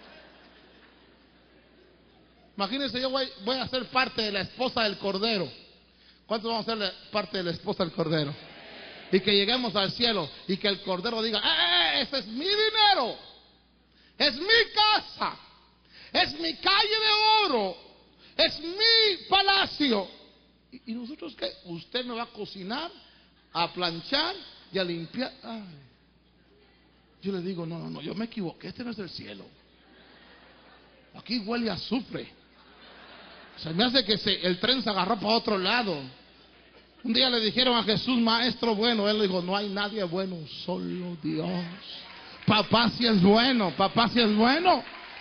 Imagínense, yo voy, voy a ser parte de la esposa del Cordero. ¿Cuántos vamos a ser parte de la esposa del Cordero? Y que lleguemos al cielo y que el Cordero diga, ¡eh, ese es mi dinero! Es mi casa, es mi calle de oro, es mi palacio. ¿Y, y nosotros qué? Usted me va a cocinar, a planchar y a limpiar. Ay. Yo le digo, no, no, no, yo me equivoqué, este no es el cielo. Aquí huele a azufre. Se me hace que se, el tren se agarró para otro lado. Un día le dijeron a Jesús, maestro bueno. Él dijo, no hay nadie bueno, solo Dios. Papá sí es bueno, papá sí es bueno.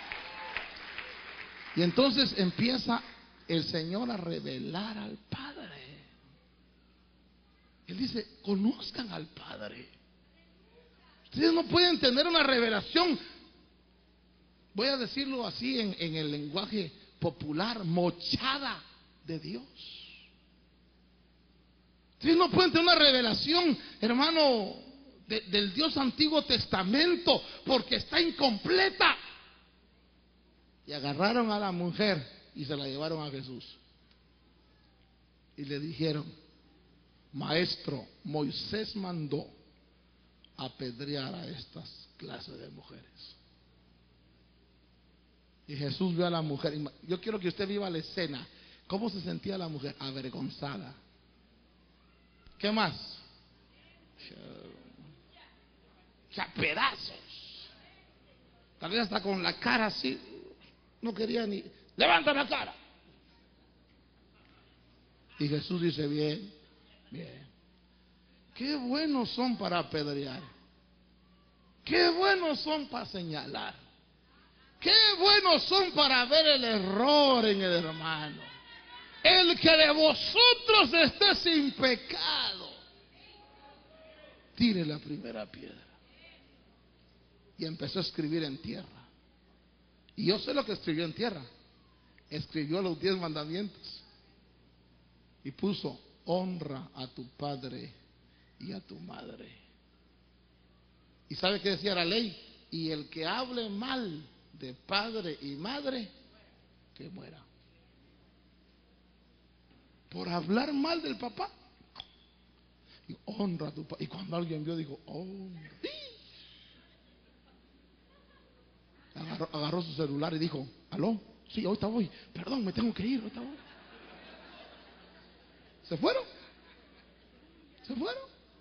Y entonces empieza el Señor a revelar al Padre. Él dice, conozcan al Padre. Ustedes no pueden tener una revelación, voy a decirlo así en, en el lenguaje popular, mochada de Dios. Ustedes no pueden tener una revelación, hermano, de, del Dios Antiguo Testamento, porque está incompleta. Y agarraron a la mujer y se la llevaron a Jesús. Y le dijeron, maestro, Moisés mandó apedrear a estas clases de mujeres. Y Jesús vio a la mujer. Yo quiero que usted viva la escena. ¿Cómo se sentía la mujer? Avergonzada. ¿Qué más? A pedazos. Tal vez hasta con la cara así. No quería ni... ¡Levanta la cara! Y Jesús dice, bien, bien. Qué buenos son para apedrear. Qué buenos son para señalar. Qué buenos son para ver el error en el hermano. El que de vosotros esté sin pecado, tire la primera piedra. Y empezó a escribir en tierra. Y yo sé lo que escribió en tierra. Escribió los diez mandamientos. Y puso, honra a tu padre y a tu madre. ¿Y sabe qué decía la ley? Y el que hable mal de padre y madre, que muera. Por hablar mal del papá. Y honra a tu papá. Y cuando alguien vio, dijo, honra. Agarró, agarró su celular y dijo, aló, sí, ahorita voy. Perdón, me tengo que ir, ahorita voy. ¿Se fueron? ¿Se fueron?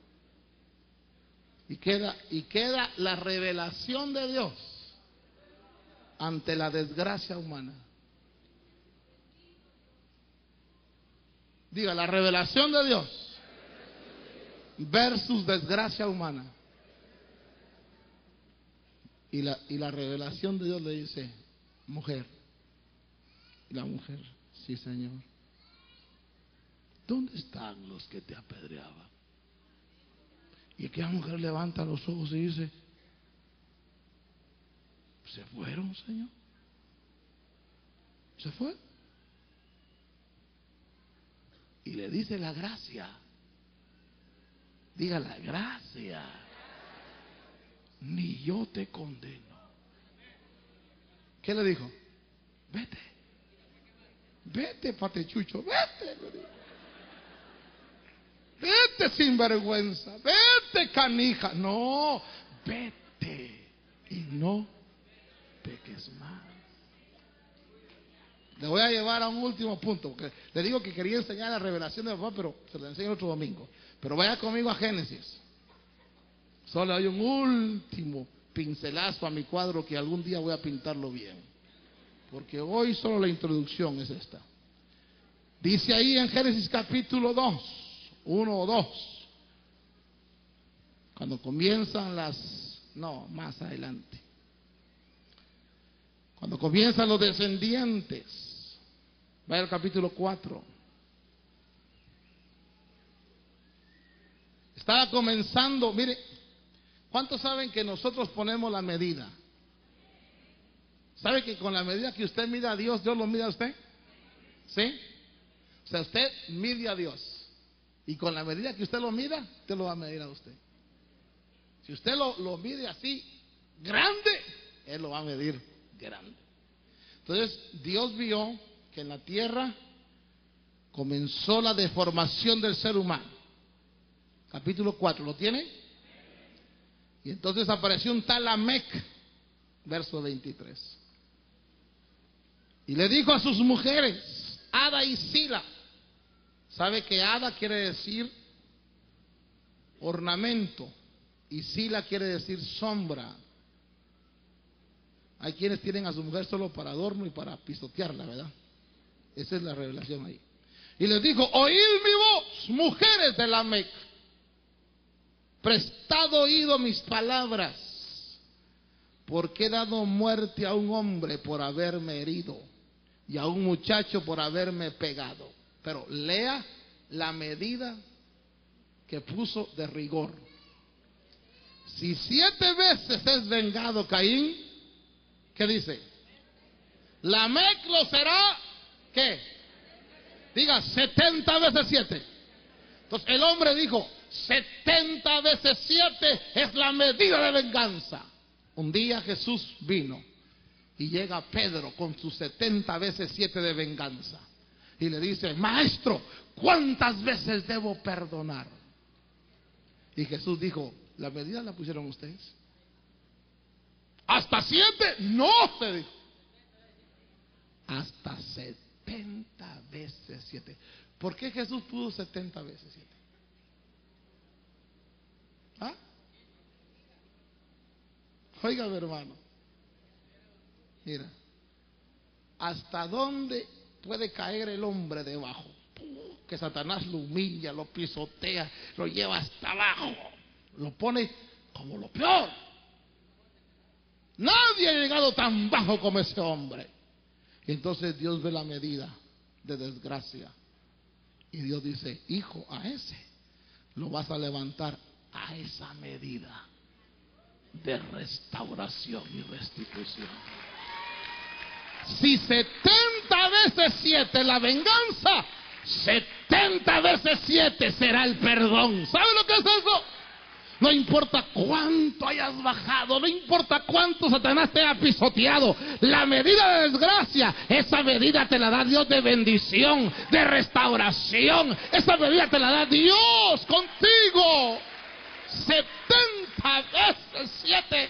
Y queda, y queda la revelación de Dios ante la desgracia humana. Diga, la revelación de Dios versus desgracia humana. Y la, y la revelación de Dios le dice, mujer. Y la mujer, sí, Señor. ¿Dónde están los que te apedreaban? Y aquella mujer levanta los ojos y dice, se fueron, Señor. Se fue. Y le dice la gracia. Diga la gracia. Ni yo te condeno. ¿Qué le dijo? Vete. Vete, patechucho, vete. Vete sinvergüenza. Vete, canija. No, vete. Y no peques más. Le voy a llevar a un último punto, porque le digo que quería enseñar la revelación de papá, pero se la enseño otro domingo. Pero vaya conmigo a Génesis. Solo hay un último pincelazo a mi cuadro que algún día voy a pintarlo bien. Porque hoy solo la introducción es esta. Dice ahí en Génesis capítulo dos, uno o dos. Cuando comienzan las... No, más adelante. Cuando comienzan los descendientes. Vaya al capítulo cuatro. Estaba comenzando, mire, ¿cuántos saben que nosotros ponemos la medida? ¿Sabe que con la medida que usted mide a Dios, Dios lo mide a usted? ¿Sí? O sea, usted mide a Dios. Y con la medida que usted lo mida, usted lo va a medir a usted. Si usted lo, lo mide así, grande, Él lo va a medir grande. Entonces, Dios vio que en la tierra comenzó la deformación del ser humano. Capítulo cuatro, ¿lo tiene? Y entonces apareció un tal Lamec, verso veintitrés. Y le dijo a sus mujeres, Ada y Sila. ¿Sabe que Ada quiere decir ornamento y Sila quiere decir sombra? Hay quienes tienen a su mujer solo para adorno y para pisotearla, ¿verdad? Esa es la revelación ahí. Y les dijo: oíd mi voz, mujeres de Lamec, prestad oído mis palabras, porque he dado muerte a un hombre por haberme herido y a un muchacho por haberme pegado. Pero lea la medida que puso de rigor. Si siete veces es vengado Caín, ¿qué dice? Lamec lo será, ¿qué? Diga, setenta veces siete. Entonces el hombre dijo: setenta veces siete es la medida de venganza. Un día Jesús vino y llega Pedro con sus setenta veces siete de venganza y le dice: maestro, ¿cuántas veces debo perdonar? Y Jesús dijo: la medida la pusieron ustedes. ¿Hasta siete? No, se dijo. Hasta setenta veces siete. ¿Por qué Jesús pudo setenta veces siete? ¿Ah? Óigame, hermano. Mira, ¿hasta dónde puede caer el hombre debajo? Que Satanás lo humilla, lo pisotea, lo lleva hasta abajo, lo pone como lo peor. Nadie ha llegado tan bajo como ese hombre. Y entonces Dios ve la medida de desgracia y Dios dice: hijo, a ese lo vas a levantar a esa medida de restauración y restitución. Si setenta veces siete la venganza, setenta veces siete será el perdón. ¿Sabe lo que es eso? No importa cuánto hayas bajado, no importa cuánto Satanás te ha pisoteado, la medida de desgracia, esa medida te la da Dios de bendición, de restauración. Esa medida te la da Dios contigo. setenta veces siete.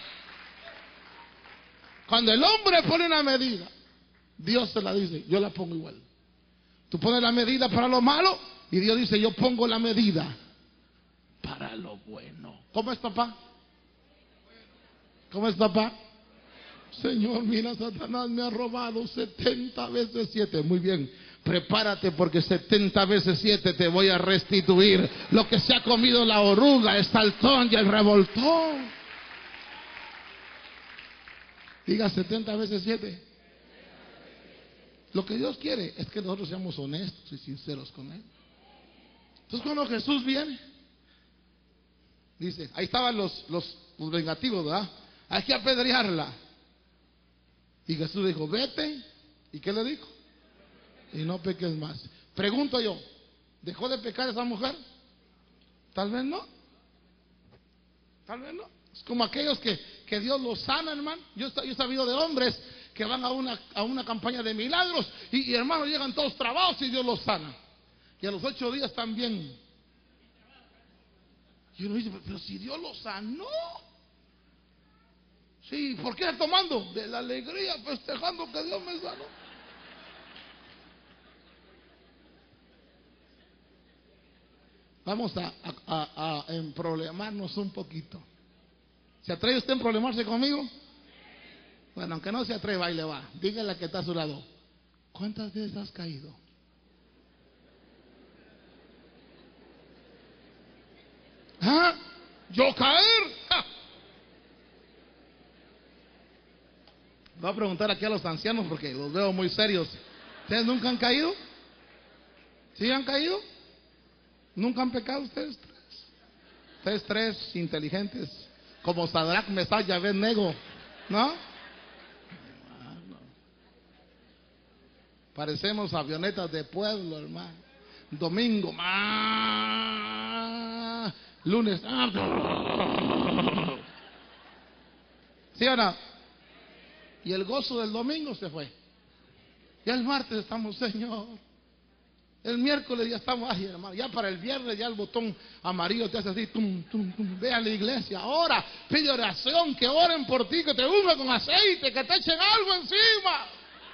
Cuando el hombre pone una medida, Dios se la dice: yo la pongo igual. Tú pones la medida para lo malo y Dios dice: yo pongo la medida para lo bueno. ¿Cómo es, papá? ¿Cómo es, papá? Señor, mira, Satanás me ha robado setenta veces siete. Muy bien, prepárate, porque setenta veces siete te voy a restituir lo que se ha comido la oruga, el saltón y el revoltón. Diga, setenta veces siete. Lo que Dios quiere es que nosotros seamos honestos y sinceros con Él. Entonces cuando Jesús viene, dice, ahí estaban los, los, los vengativos, ¿verdad? Hay que apedrearla. Y Jesús dijo: vete. ¿Y qué le dijo? Y no peques más. Pregunto yo, ¿dejó de pecar esa mujer? Tal vez no. Tal vez no. Es como aquellos que, que Dios los sana, hermano. Yo, yo he sabido de hombres que van a una, a una campaña de milagros y, y hermanos, llegan todos trabados y Dios los sana. Y a los ocho días también. Y uno dice: pero si Dios los sanó. Sí, ¿por qué está tomando? De la alegría, festejando que Dios me sanó. Vamos a, a, a, a emproblemarnos un poquito. ¿Se atreve usted a emproblemarse conmigo? Bueno, aunque no se atreva, ahí le va. Dígale a que está a su lado: ¿cuántas veces has caído? ¿Ah? ¿Yo caer? ¡Ja! Voy a preguntar aquí a los ancianos porque los veo muy serios. ¿Ustedes nunca han caído? ¿Sí han caído? ¿Nunca han pecado ustedes tres? Ustedes tres inteligentes, como Sadrach, Mesach y Abednego, ¿no? Parecemos avionetas de pueblo, hermano. Domingo, ¡ah! Lunes, ¡ah! ¿Sí o no? Y el gozo del domingo se fue. Ya el martes estamos, Señor. El miércoles ya estamos, ay, hermano, ya para el viernes ya el botón amarillo te hace así, tum, tum, tum. Ve a la iglesia, ora, pide oración, que oren por ti, que te ungan con aceite, que te echen algo encima.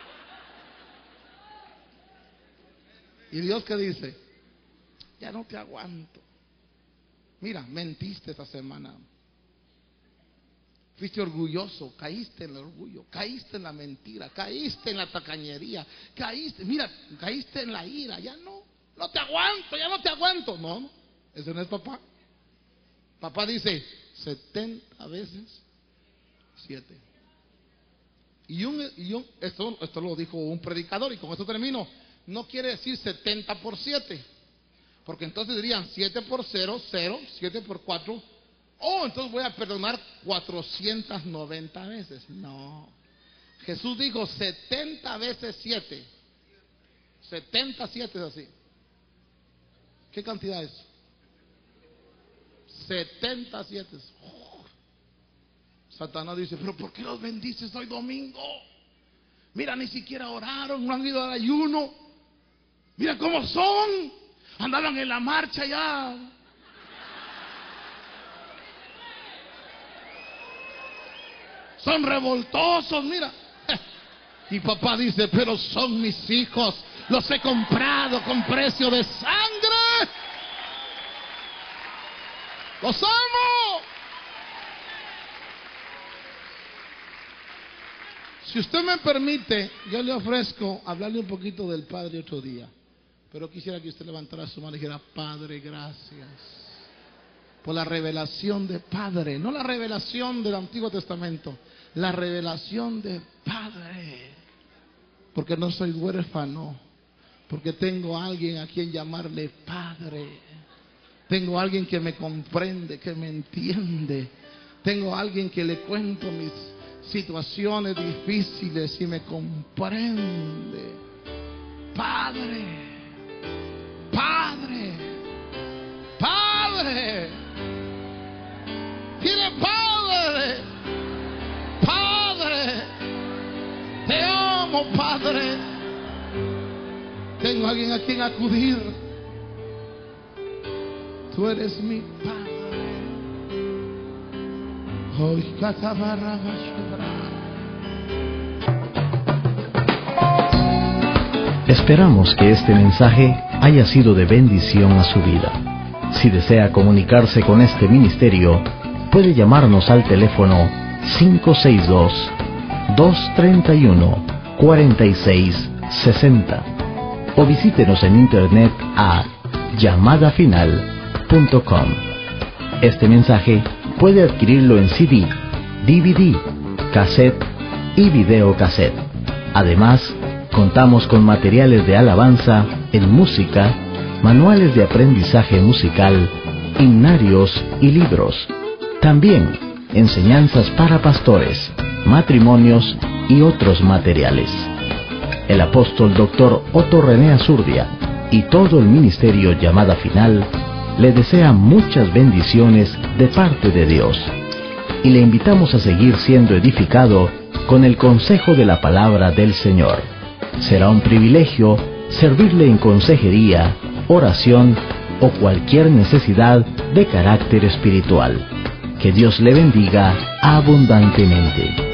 Y Dios, ¿qué dice? Ya no te aguanto. Mira, mentiste esta semana. Fuiste orgulloso, caíste en el orgullo, caíste en la mentira, caíste en la tacañería, caíste, mira, caíste en la ira, ya no. no te aguanto, ya no te aguanto. No, ese no es papá. Papá dice setenta veces siete. Y, un, y un, esto, esto lo dijo un predicador, y con esto termino. No quiere decir setenta por siete, porque entonces dirían siete por cero, cero, siete por cuatro. Oh, entonces voy a perdonar cuatrocientas noventa veces. No. Jesús dijo setenta veces siete. setenta siete es así. ¿Qué cantidad es? setenta siete. Oh. Satanás dice, pero ¿por qué los bendices hoy domingo? Mira, ni siquiera oraron, no han ido al ayuno. Mira cómo son. Andaban en la marcha ya. Son revoltosos, mira. Y papá dice, pero son mis hijos, los he comprado con precio de sangre. Los amo. Si usted me permite, yo le ofrezco hablarle un poquito del Padre otro día. Pero quisiera que usted levantara su mano y dijera, Padre, gracias por la revelación de Padre. No la revelación del Antiguo Testamento, la revelación de Padre. Porque no soy huérfano, porque tengo a alguien a quien llamarle Padre. Tengo a alguien que me comprende, que me entiende. Tengo a alguien que le cuento mis situaciones difíciles y me comprende. Padre, Padre, Padre. Dile, Padre, Padre, te amo, Padre. Tengo a alguien a quien acudir. Tú eres mi Padre. Hoy catabarra Esperamos que este mensaje haya sido de bendición a su vida. Si desea comunicarse con este ministerio, puede llamarnos al teléfono cinco seis dos, dos tres uno, cuatro seis seis cero o visítenos en internet a llamada final punto com. Este mensaje puede adquirirlo en C D, D V D, cassette y videocassette. Además, contamos con materiales de alabanza en música, manuales de aprendizaje musical, himnarios y libros. También enseñanzas para pastores, matrimonios y otros materiales. El apóstol doctor Otto René Azurdia y todo el ministerio Llamada Final le desea muchas bendiciones de parte de Dios. Y le invitamos a seguir siendo edificado con el consejo de la palabra del Señor. Será un privilegio servirle en consejería, oración o cualquier necesidad de carácter espiritual. Que Dios le bendiga abundantemente.